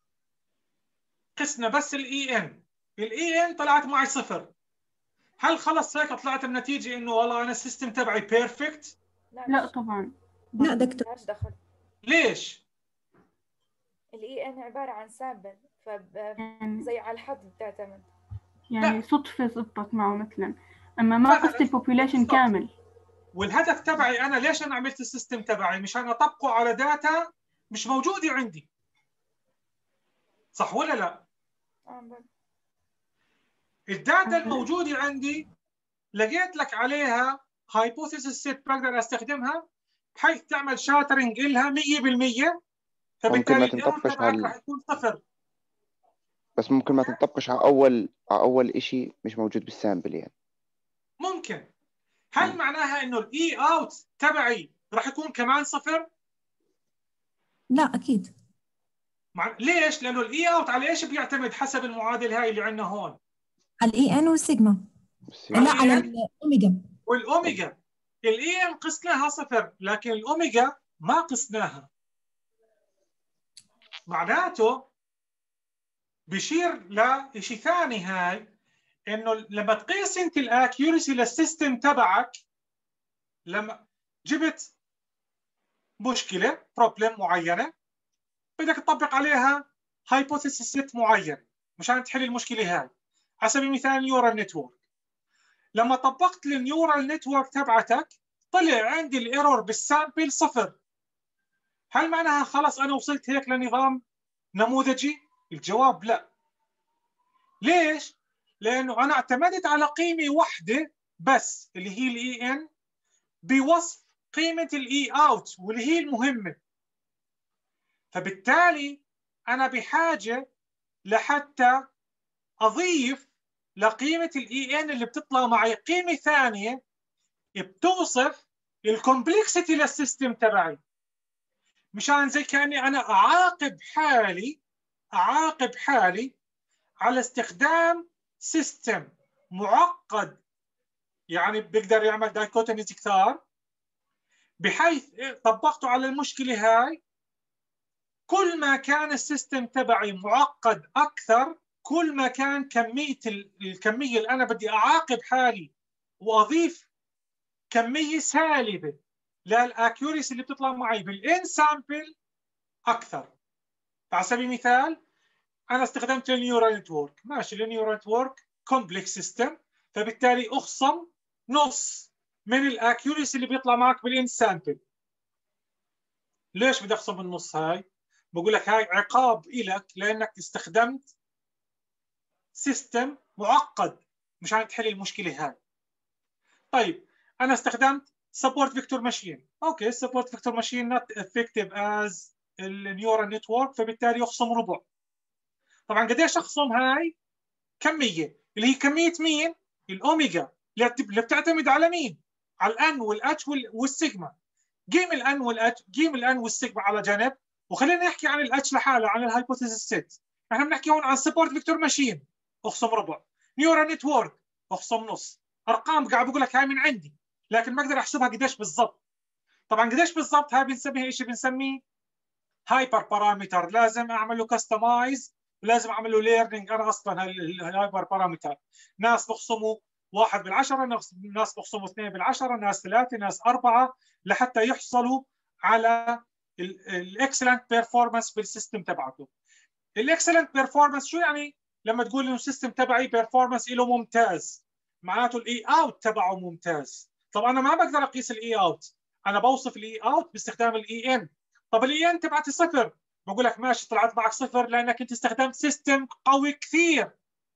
قسنا بس الاي ان، الاي ان طلعت معي 0، هل خلص هيك طلعت النتيجه انه والله انا السيستم تبعي بيرفكت؟ لا طبعا. لا دكتور. مالهاش دخل. ليش؟ الاي ان عبارة عن سامبل، زي على الحد بتعتمد. يعني صدفة زبطت معه مثلا، اما ما قست البوبوليشن كامل. والهدف تبعي انا ليش انا عملت السيستم تبعي؟ مشان اطبقه على داتا مش موجوده عندي، صح ولا لا؟ الداتا الموجوده عندي لقيت لك عليها هايبوثيسيس سيت بقدر استخدمها بحيث تعمل شاترنج لها 100%، فبالتالي الايرور تبعك راح يكون 0. بس ممكن ما تنطبقش على اول شيء مش موجود بالسامبل يعني. ممكن. هل معناها انه الاي اوت تبعي راح يكون كمان 0؟ لا أكيد. ليش؟ لانه الاي اوت على ايش بيعتمد حسب المعادله هاي اللي عندنا هون؟ على الاي ان والسيجما. لا على الاوميجا. والاوميجا الاي ان قسناها 0 لكن الاوميجا ما قسناها. معناته بشير لشيء ثاني هاي، انه لما تقيس انت الاكيورسي للسيستم تبعك، لما جبت مشكله بروبلم معينه بدك تطبق عليها هايبوثيسيس سيت معين مشان تحل المشكله هاي. على سبيل المثال نيورال نتورك، لما طبقت النيورال نتورك تبعتك طلع عندي الايرور بالسامبل 0، هل معناها خلاص انا وصلت هيك لنظام نموذجي؟ الجواب لا. ليش؟ لانه انا اعتمدت على قيمه واحده بس اللي هي الاي ان بوصف قيمه الاي اوت واللي هي المهمه. فبالتالي انا بحاجه لحتى اضيف لقيمه الاي ان اللي بتطلع معي قيمه ثانيه بتوصف الكومبلكسيتي للسيستم تبعي، مشان زي كاني انا اعاقب حالي على استخدام سيستم معقد، يعني بيقدر يعمل دايكوتوميز كثار، بحيث طبقته على المشكله هاي كل ما كان السيستم تبعي معقد اكثر كل ما كان الكميه اللي انا بدي اعاقب حالي واضيف كميه سالبه للاكيوريسي اللي بتطلع معي بالان سامبل اكثر. على سبيل المثال انا استخدمت النيورال نتورك، ماشي النيورال نتورك كومبلكس سيستم، فبالتالي اخصم نص من الاكيوريسي اللي بيطلع معك بالان سامبل. ليش بدي اخصم النص هاي؟ بقول لك هاي عقاب إلك لانك استخدمت سيستم معقد مشان تحل المشكله هاي. طيب انا استخدمت سبورت فيكتور ماشين، اوكي سبورت فيكتور ماشين نوت افكتيف از النيورال نتورك، فبالتالي يخصم ربع. طبعا قديش اخصم هاي؟ كميه اللي هي كميه مين؟ الاوميجا اللي بتعتمد على مين؟ على الان والاتش والسيجما. قيم الان والاتش، قيم الان والسيجما على جنب، وخلينا نحكي عن الاتش لحاله، عن الهايبوثيسيس سيت. احنا بنحكي هون عن سبورت فيكتور ماشين اخصم ربع، نيورال نتورك اخصم نص. ارقام قاعد بقول لك هاي من عندي، لكن ما اقدر احسبها قديش بالضبط. طبعا قديش بالضبط هاي بنسميها شيء بنسميه هايبر بارامتر، لازم اعمل له كستمايز، لازم اعمل له ليرنينج. انا اصلا الهايبر بارامتر ناس بخصموا 1/10، ناس بخصموا 2/10، ناس 3، ناس 4، لحتى يحصلوا على الاكسلنت بيرفورمانس بالسيستم تبعته. الاكسلنت بيرفورمانس شو يعني؟ لما تقول انه السيستم تبعي بيرفورمانس له ممتاز، معناته الاي اوت تبعه ممتاز. طب انا ما بقدر اقيس الاي اوت، انا بوصف الاي اوت باستخدام الاي ان. طب الاي ان تبعتي صفر، بقول لك ماشي طلعت معك صفر لانك انت استخدمت سيستم قوي كثير.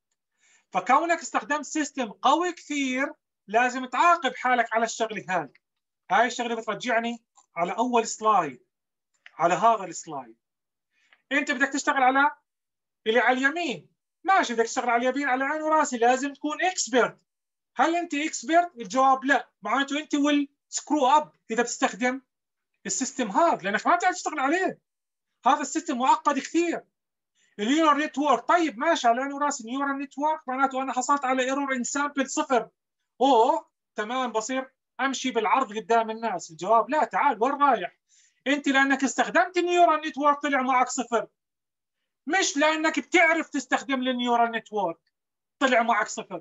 فكونك استخدمت سيستم قوي كثير لازم تعاقب حالك على الشغله هاي. هاي الشغله بترجعني على اول سلايد، على هذا السلايد. انت بدك تشتغل على اللي على اليمين، ماشي بدك تشتغل على اليمين على عيني وراسي، لازم تكون اكسبرت. هل انت اكسبرت؟ الجواب لا، معناته انت والسكرو اب اذا بتستخدم السيستم هذا، لانك ما بتعرف تشتغل عليه. هذا السيستم معقد كثير. النيورال نتورك، طيب ماشي على عيني وراسي، النيورال نتورك معناته انا حصلت على ايرور ان سامبل صفر. اوه تمام، بصير امشي بالعرض قدام الناس. الجواب لا، تعال وين رايح؟ انت لانك استخدمت النيورال نتورك طلع معك صفر، مش لانك بتعرف تستخدم النيورال نتورك طلع معك صفر.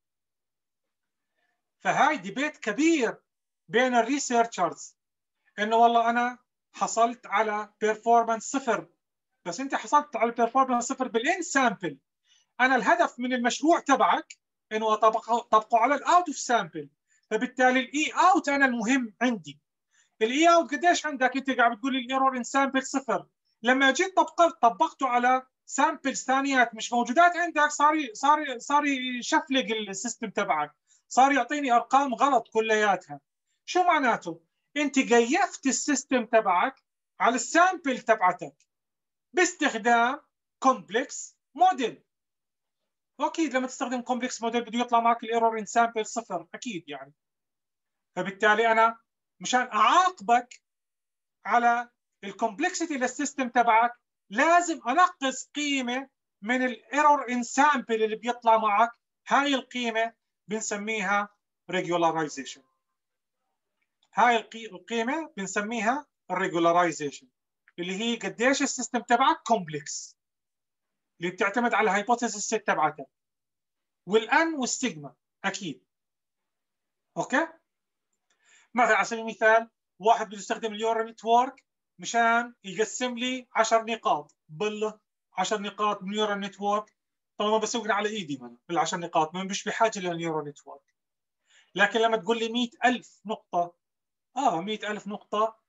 فهاي ديبيت كبير بين الريسيرشرز، انه والله انا حصلت على بيرفورمانس صفر، بس انت حصلت على بيرفورمانس صفر بالان سامبل. انا الهدف من المشروع تبعك انه طبقه على الاوت اوف سامبل، فبالتالي الاي اوت انا المهم عندي. الاي اوت قديش عندك؟ انت قاعد بتقول الايرور ان سامبل صفر، لما جيت طبقته على سامبلز ثانيات مش موجودات عندك، صار يشفلق السيستم تبعك، صار يعطيني ارقام غلط كلياتها. شو معناته؟ انت قيفت السيستم تبعك على السامبل تبعتك باستخدام كومبلكس موديل. واكيد لما تستخدم كومبلكس موديل بده يطلع معك الايرور ان سامبل صفر اكيد يعني. فبالتالي انا مشان اعاقبك على الكومبلكسيتي للسيستم تبعك لازم انقص قيمه من الايرور ان سامبل اللي بيطلع معك. هاي القيمه بنسميها ريجولاريزيشن. هاي القيمه بنسميها الريجولاريزيشن، اللي هي قديش السيستم تبعك كومبلكس، اللي بتعتمد على الهايبوثيسيس سيت تبعتك والان والسيجما اكيد. اوكي، مثلا على سبيل المثال واحد بده يستخدم النيورال نتورك مشان يقسم لي 10 نقاط، بالله 10 نقاط نيورال نتورك، طبعا ما بسوي على ايدي من ال10 نقاط، ما مش بحاجه للنيورال نتورك. لكن لما تقول لي 100,000 نقطه، 100,000 نقطه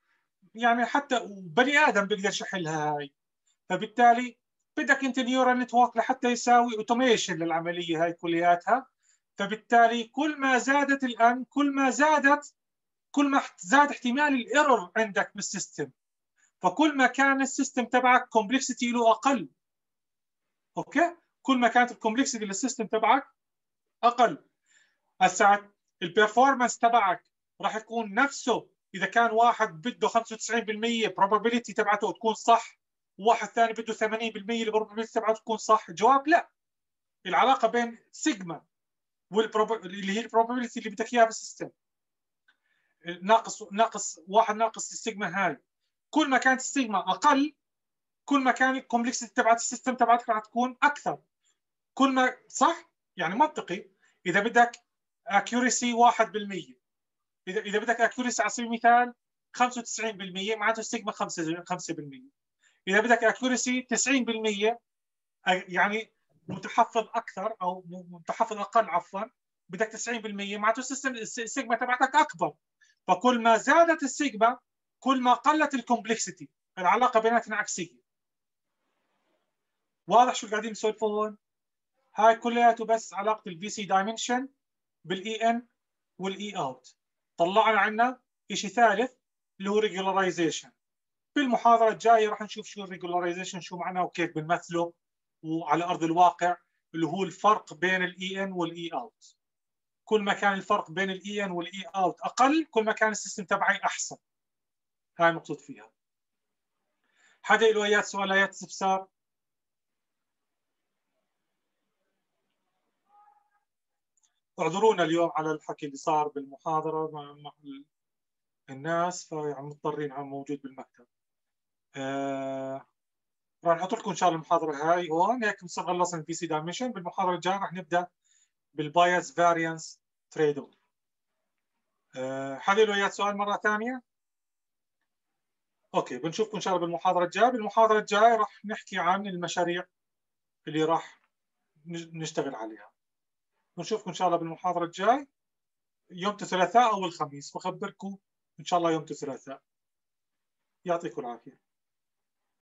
يعني حتى بني ادم بيقدر يحلها هاي. فبالتالي بدك انت نيورال نتورك لحتى يساوي اوتوميشن للعمليه هاي كلياتها. فبالتالي كل ما زادت الان كل ما زاد احتمال الايرور عندك بالسيستم. فكل ما كان السيستم تبعك كومبلكسيتي له اقل. اوكي، كل ما كانت الكومبلكسيتي للسيستم تبعك اقل. هسه البرفورمانس تبعك راح يكون نفسه. اذا كان واحد بده 95% probability تبعته تكون صح، وواحد ثاني بده 80% البروبابيلتي تبعته تكون صح. الجواب لا. العلاقه بين سيجما اللي هي البروبابيلتي اللي بدك اياها بالسيستم ناقص 1 ناقص السيجما هاي. كل ما كانت السيجما اقل كل ما كان الكومبلكسيتي تبعت السيستم تبعتك راح تكون اكثر. كل ما صح يعني منطقي. اذا بدك اكيوريسي 1%، اذا بدك اكيوريسي على سبيل المثال 95% معناته السيجما 5%. اذا بدك اكيوريسي 90% يعني متحفظ اكثر او متحفظ اقل عفوا، بدك 90% معناته السيجما تبعتك اكبر. فكل ما زادت السيجما كل ما قلت الكومبلكسيتي. العلاقه بيناتنا عكسيه. واضح شو قاعدين نسولفه هون؟ هاي كلياته بس علاقه الفي سي دايمنشن بالاي ان والاي اوت. طلعنا عنا شيء ثالث اللي هو ريجولاريزيشن. بالمحاضره الجايه راح نشوف شو الريجولاريزيشن شو معناه وكيف بنمثله وعلى ارض الواقع، اللي هو الفرق بين الاي ان والاي اوت. كل ما كان الفرق بين الاي ان والاي اوت اقل كل ما كان السيستم تبعي احسن. هاي مقصود فيها. حدا له ايات سؤالات استفسار؟ اعذرونا اليوم على الحكي اللي صار بالمحاضره مع الناس، فيعني مضطرين عم موجود بالمكتب. راح نحط لكم ان شاء الله المحاضره هاي هون. هيك خلصنا البي سي دايمنشن. بالمحاضره الجايه راح نبدا بالبايس فاريانس تريد اوف. حدا له ايات سؤال مره ثانيه؟ اوكي، بنشوفكم ان شاء الله بالمحاضره الجايه. بالمحاضره الجايه راح نحكي عن المشاريع اللي راح نشتغل عليها. بنشوفكم ان شاء الله بالمحاضره الجاي يوم الثلاثاء او الخميس. بخبركم ان شاء الله يوم الثلاثاء. يعطيكم العافيه.